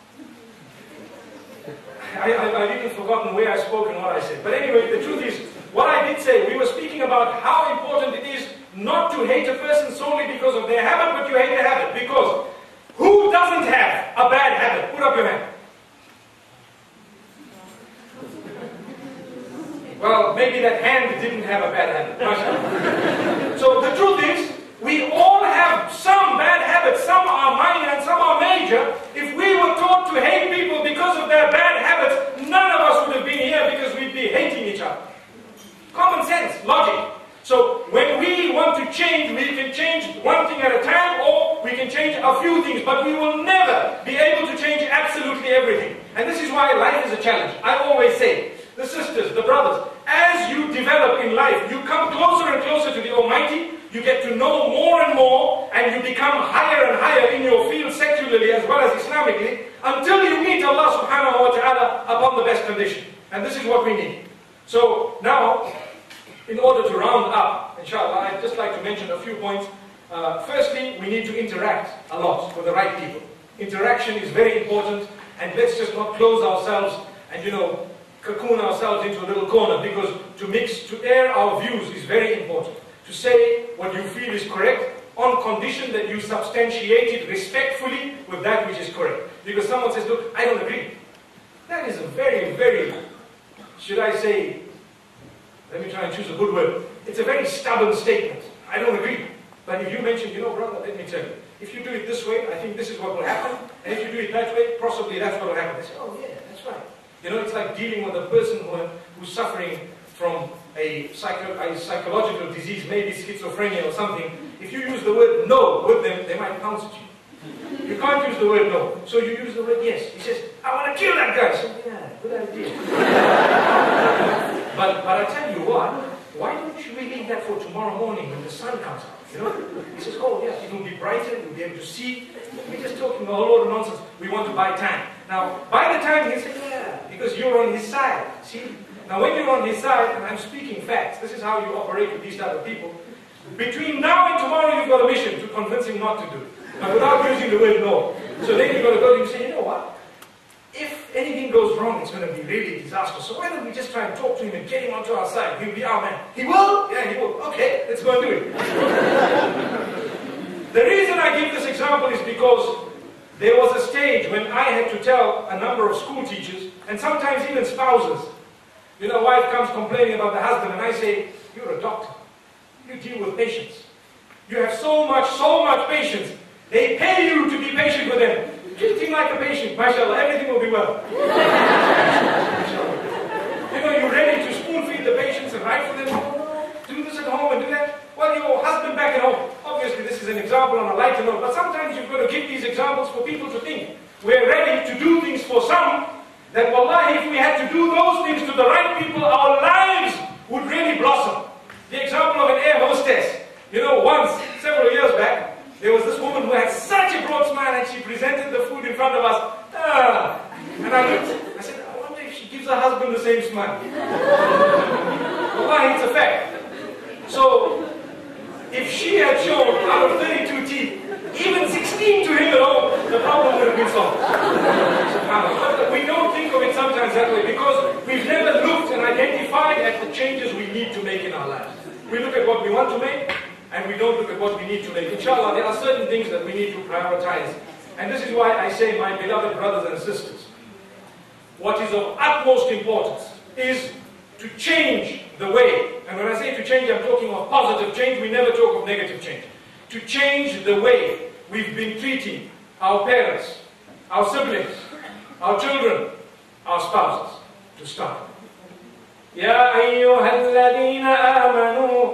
[SPEAKER 1] I've even forgotten where I spoke and what I said. But anyway, the truth is, what I did say, we were speaking about how important it is not to hate a person solely because of their habit, but you hate their habit. Because who doesn't have a bad habit? Put up your hand. Well, maybe that hand didn't have a bad habit. So the truth is, we all have some bad habits. Some are minor and some are major. If we were taught to hate people because of their bad habits, none of us would have been here because we'd be hating each other. Common sense, logic. So when we want to change, we can change one thing at a time, or we can change a few things, but we will never be able to change absolutely everything. And this is why life is a challenge. I always say, the sisters, the brothers, as you develop in life, you come closer and closer to the Almighty, you get to know more and more, and you become higher and higher in your field secularly as well as Islamically, until you meet Allah subhanahu wa ta'ala upon the best condition. And this is what we need. So now, in order to round up, inshallah, I'd just like to mention a few points. Firstly, we need to interact a lot with the right people. Interaction is very important, and let's just not close ourselves and, cocoon ourselves into a little corner, because to air our views is very important. To say what you feel is correct on condition that you substantiate it respectfully with that which is correct. Because someone says, look, I don't agree. That is a very, very, should I say, let me try and choose a good word. It's a very stubborn statement. I don't agree. But if you mention, brother, let me tell you, if you do it this way, I think this is what will happen. And if you do it that way, possibly that's what will happen. They say, oh yeah, that's right. It's like dealing with a person who's suffering from a psychological disease, maybe schizophrenia or something. If you use the word no with them, they might pounce at you. You can't use the word no, so you use the word yes. He says, I want to kill that guy. So, yeah, good idea. but I tell you what, why don't you leave that for tomorrow morning when the sun comes out? He says, oh yeah, it will be brighter, you'll be able to see. We're just talking a whole lot of nonsense. We want to buy time. Now, by the time he says, yeah, because you're on his side. See? Now when you're on his side, and I'm speaking facts, this is how you operate with these type of people. Between now and tomorrow, you've got a mission to convince him not to do it. But without using the word no. So then you've got to go to him and say, you know what? If anything goes wrong, it's going to be really disastrous. So why don't we just try and talk to him and get him onto our side? He'll be our man. He will? Yeah, he will. Okay, let's go and do it. The reason I give this example is because there was a stage when I had to tell a number of school teachers, and sometimes even spouses, you know, wife comes complaining about the husband, and I say, you're a doctor. You deal with patients. You have so much patience. They pay you to be patient with them. Treat him like a patient, mashallah, everything will be well. You know, you're ready to spoon feed the patients and write for them, do this at home and do that. Well, your husband back at home. Obviously, this is an example on a lighter note, but sometimes you've got to give these examples for people to think. We're ready to do things for some, that wallahi, if we had to do those things to the right people, our lives would really blossom. The example of an air hostess. You know, once, several years back, there was this woman who had such a broad smile and she presented the food in front of us. And I looked, I said, I wonder if she gives her husband the same smile. Wallahi, it's a fact. So, if she had shown out of 32 teeth, even 16 to him at home, the problem would have been solved. But we don't think of it sometimes that way because we've never looked and identified at the changes we need to make in our lives. We look at what we want to make, and we don't look at what we need to make. Inshallah, there are certain things that we need to prioritize. And this is why I say, my beloved brothers and sisters, what is of utmost importance is to change the way. And when I say to change, I'm talking of positive change. We never talk of negative change. To change the way we've been treating our parents, our siblings, our children, our spouses. To start. يا أيها الذين آمنوا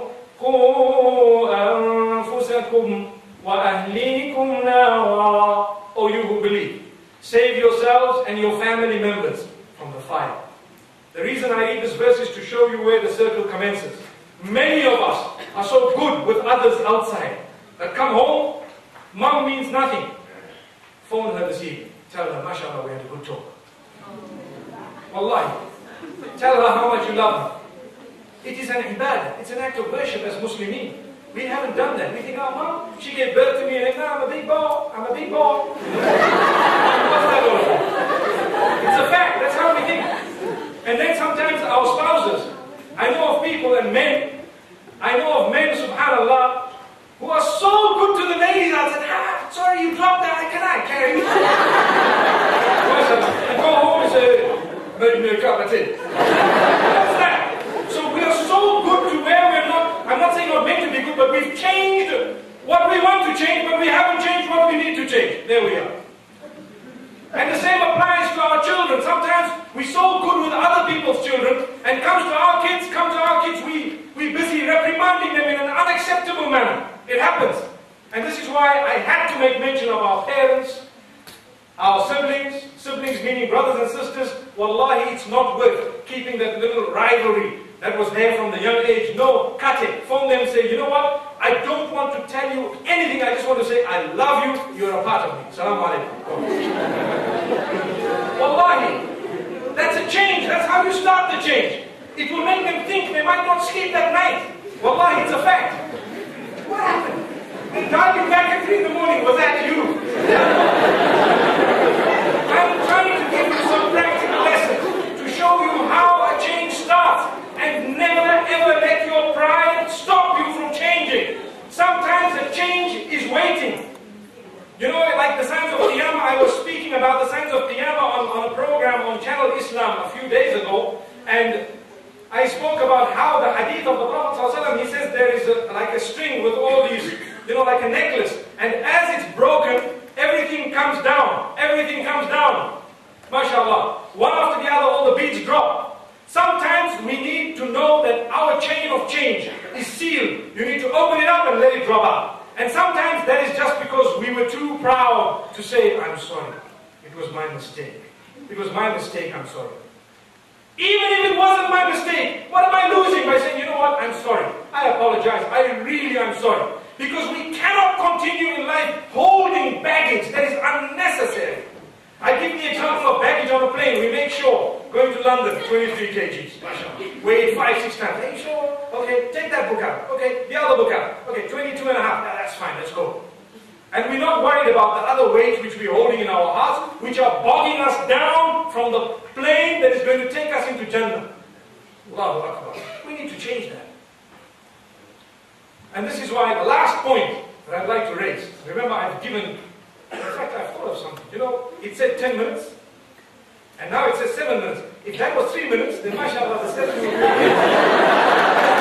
[SPEAKER 1] قوا أنفسكم وأهليكم نارا. O you who believe, save yourselves and your family members from the fire. The reason I read this verse is to show you where the circle commences. Many of us are so good with others outside that come home, mom means nothing. Phone her this evening. Tell her, mashallah, we had a good talk. Wallahi. Tell her how much you love her. It is an ibadah. It's an act of worship as Muslimin. We haven't done that. We think, oh, mom, she gave birth to me and now I'm a big boy. I'm a big boy. What's that all about? It's a fact. That's how we think. And then sometimes our spouses, I know of people and men, I know of men, subhanallah, who are so good to the ladies. I said, sorry, you dropped that. Can I carry it? And go home and say, make up, that's it. What's that? So we are so good to where we're not, I'm not saying we're meant to be good, but we've changed what we want to change, but we haven't changed what we need to change. There we are. And the same applies to our children. Sometimes we're so good with other people's children, and come to our kids, we're busy reprimanding them in an unacceptable manner. It happens. And this is why I had to make mention of our parents, our siblings meaning brothers and sisters. Wallahi, it's not worth keeping that little rivalry that was there from the young age. No, cut it. Phone them and say, you know what? I don't want to tell you anything. I just want to say, I love you. You're a part of me. Salaam alaikum. Wallahi, that's a change. That's how you start the change. It will make them think they might not sleep that night. Wallahi, it's a fact. What happened? They dialed back at 3 in the morning. Was that you? I'm trying to give you some practical lessons to show you how a change starts, and never ever let your pride stop you from changing. Sometimes a change is waiting. You know, like the signs of Qiyamah, I was speaking about the signs of Qiyamah on a program on Channel Islam a few days ago, and I spoke about how the hadith of the Prophet ﷺ, he says there is like a string with all these, you know, like a necklace, and as it's broken, everything comes down. Everything comes down. MashaAllah. One after the other, all the beads drop. Sometimes we need to know that our chain of change is sealed. You need to open it up and let it drop out. And sometimes that is just because we were too proud to say, I'm sorry. It was my mistake. It was my mistake, I'm sorry. Even if it wasn't my mistake, what am I losing by saying, you know what, I'm sorry. I apologize. I really am sorry. Because we cannot continue in life holding baggage that is unnecessary. I give the example of baggage on a plane. We make sure going to London, 23 kgs, mashallah. Weighed 5-6 times. Are you sure? Okay, take that book out. Okay, the other book out. Okay, 22 and a half. That's fine, let's go. And we're not worried about the other weights which we're holding in our hearts, which are bogging us down from the plane that is going to take us into Jannah. Allahu Akbar. We need to change that. And this is why the last point that I'd like to raise, remember I've given, in fact I've thought of something. You know, it said 10 minutes, and now it says 7 minutes. If that was 3 minutes, then mashallah, the 7 minutes.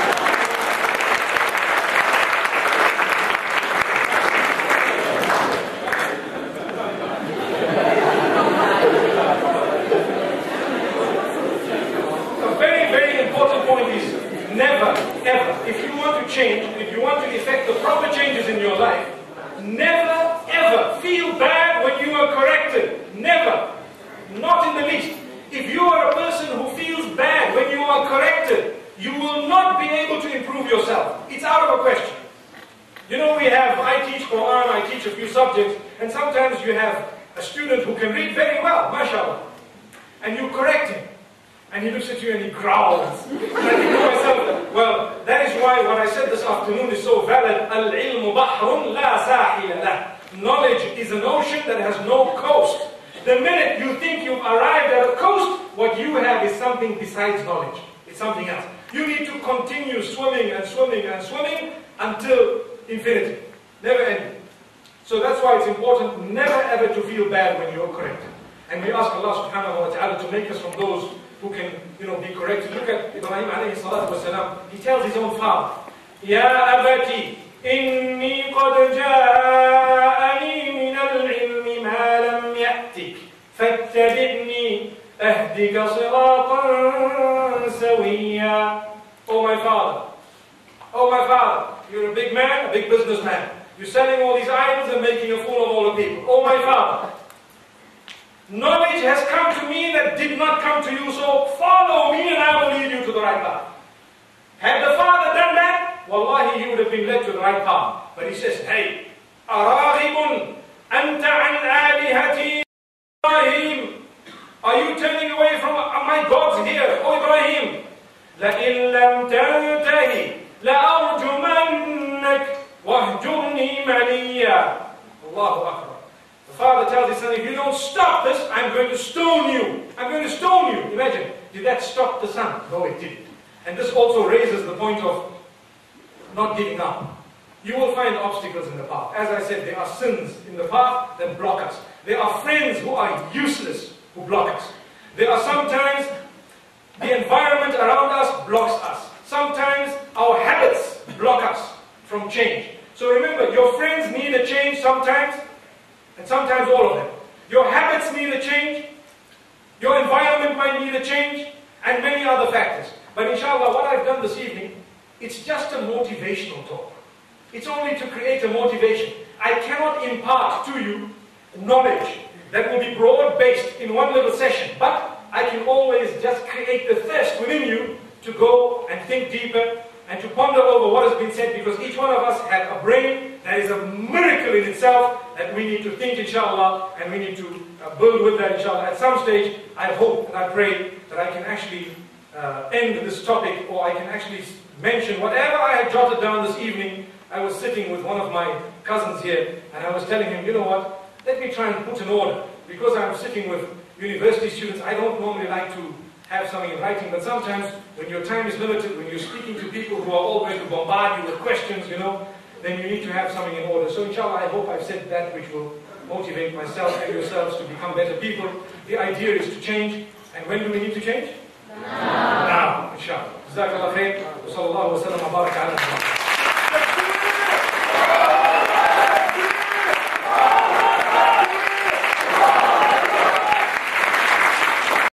[SPEAKER 1] Change, if you want to effect the proper changes in your life, never ever feel bad when you are corrected. Never. Not in the least. If you are a person who feels bad when you are corrected, you will not be able to improve yourself. It's out of a question. You know, I teach Quran, I teach a few subjects, and sometimes you have a student who can read very well, mashallah, and you correct him. And he looks at you and he growls. And I think to myself, well, that is why what I said this afternoon is so valid. Al-ilmu bahrun la sahila lah. Knowledge is an ocean that has no coast. The minute you think you've arrived at a coast, what you have is something besides knowledge. It's something else. You need to continue swimming and swimming and swimming until infinity. Never ending. So that's why it's important never ever to feel bad when you're corrected. And we ask Allah subhanahu wa ta'ala to make us from those who can, be corrected. Look at Ibrahim alayhi salatu wasalam. He tells his own father, Ya abati, inni qad ja'ani min al-ilmi ma lam ya'tik, fattabi'ni ahdika siratan sawiyya. Oh my father, you're a big man, a big businessman. You're selling all these idols and making a fool of all the people. Oh my father, knowledge has come to me that did not come to you, so follow me and I will lead you to the right path. Had the father done that, wallahi, he would have been led to the right path. But he says, hey, أَرَاغِبٌ أَنْتَ عَنْ آلِهَتِي Ibrahim, are you turning away from my gods here? Oh Ibrahim, لَإِن لَمْ تَنْتَهِ لَأَرْجُمَنَّكَ وَاهْجُرْنِي مَلِيًّا. Allahu Akbar. The father tells his son, if you don't stop this, I'm going to stone you. I'm going to stone you. Imagine, did that stop the son? No, it didn't. And this also raises the point of not giving up. You will find obstacles in the path. As I said, there are sins in the path that block us. There are friends who are useless who block us. There are sometimes the environment around us blocks us. Sometimes our habits block us from change. So remember, your friends need a change sometimes, and sometimes all of them. Your habits need a change, your environment might need a change, and many other factors. But inshallah, what I've done this evening, it's just a motivational talk. It's only to create a motivation. I cannot impart to you knowledge that will be broad-based in one little session, but I can always just create the thirst within you to go and think deeper and to ponder over what has been said, because each one of us has a brain that is a miracle in itself that we need to think, inshallah, and we need to build with that, inshallah. At some stage, I hope and I pray that I can actually end this topic, or I can actually mention whatever I had jotted down this evening. I was sitting with one of my cousins here, and I was telling him, you know what, let me try and put an order. Because I'm sitting with university students, I don't normally like to have something in writing, but sometimes when your time is limited, when you're speaking to people who are all going to bombard you with questions, then you need to have something in order. So inshallah, I hope I've said that which will motivate myself and yourselves to become better people. The idea is to change. And when do we need to change? Now, inshallah. Jazakallah khair. Wa sallallahu wa sallam wa baraka ala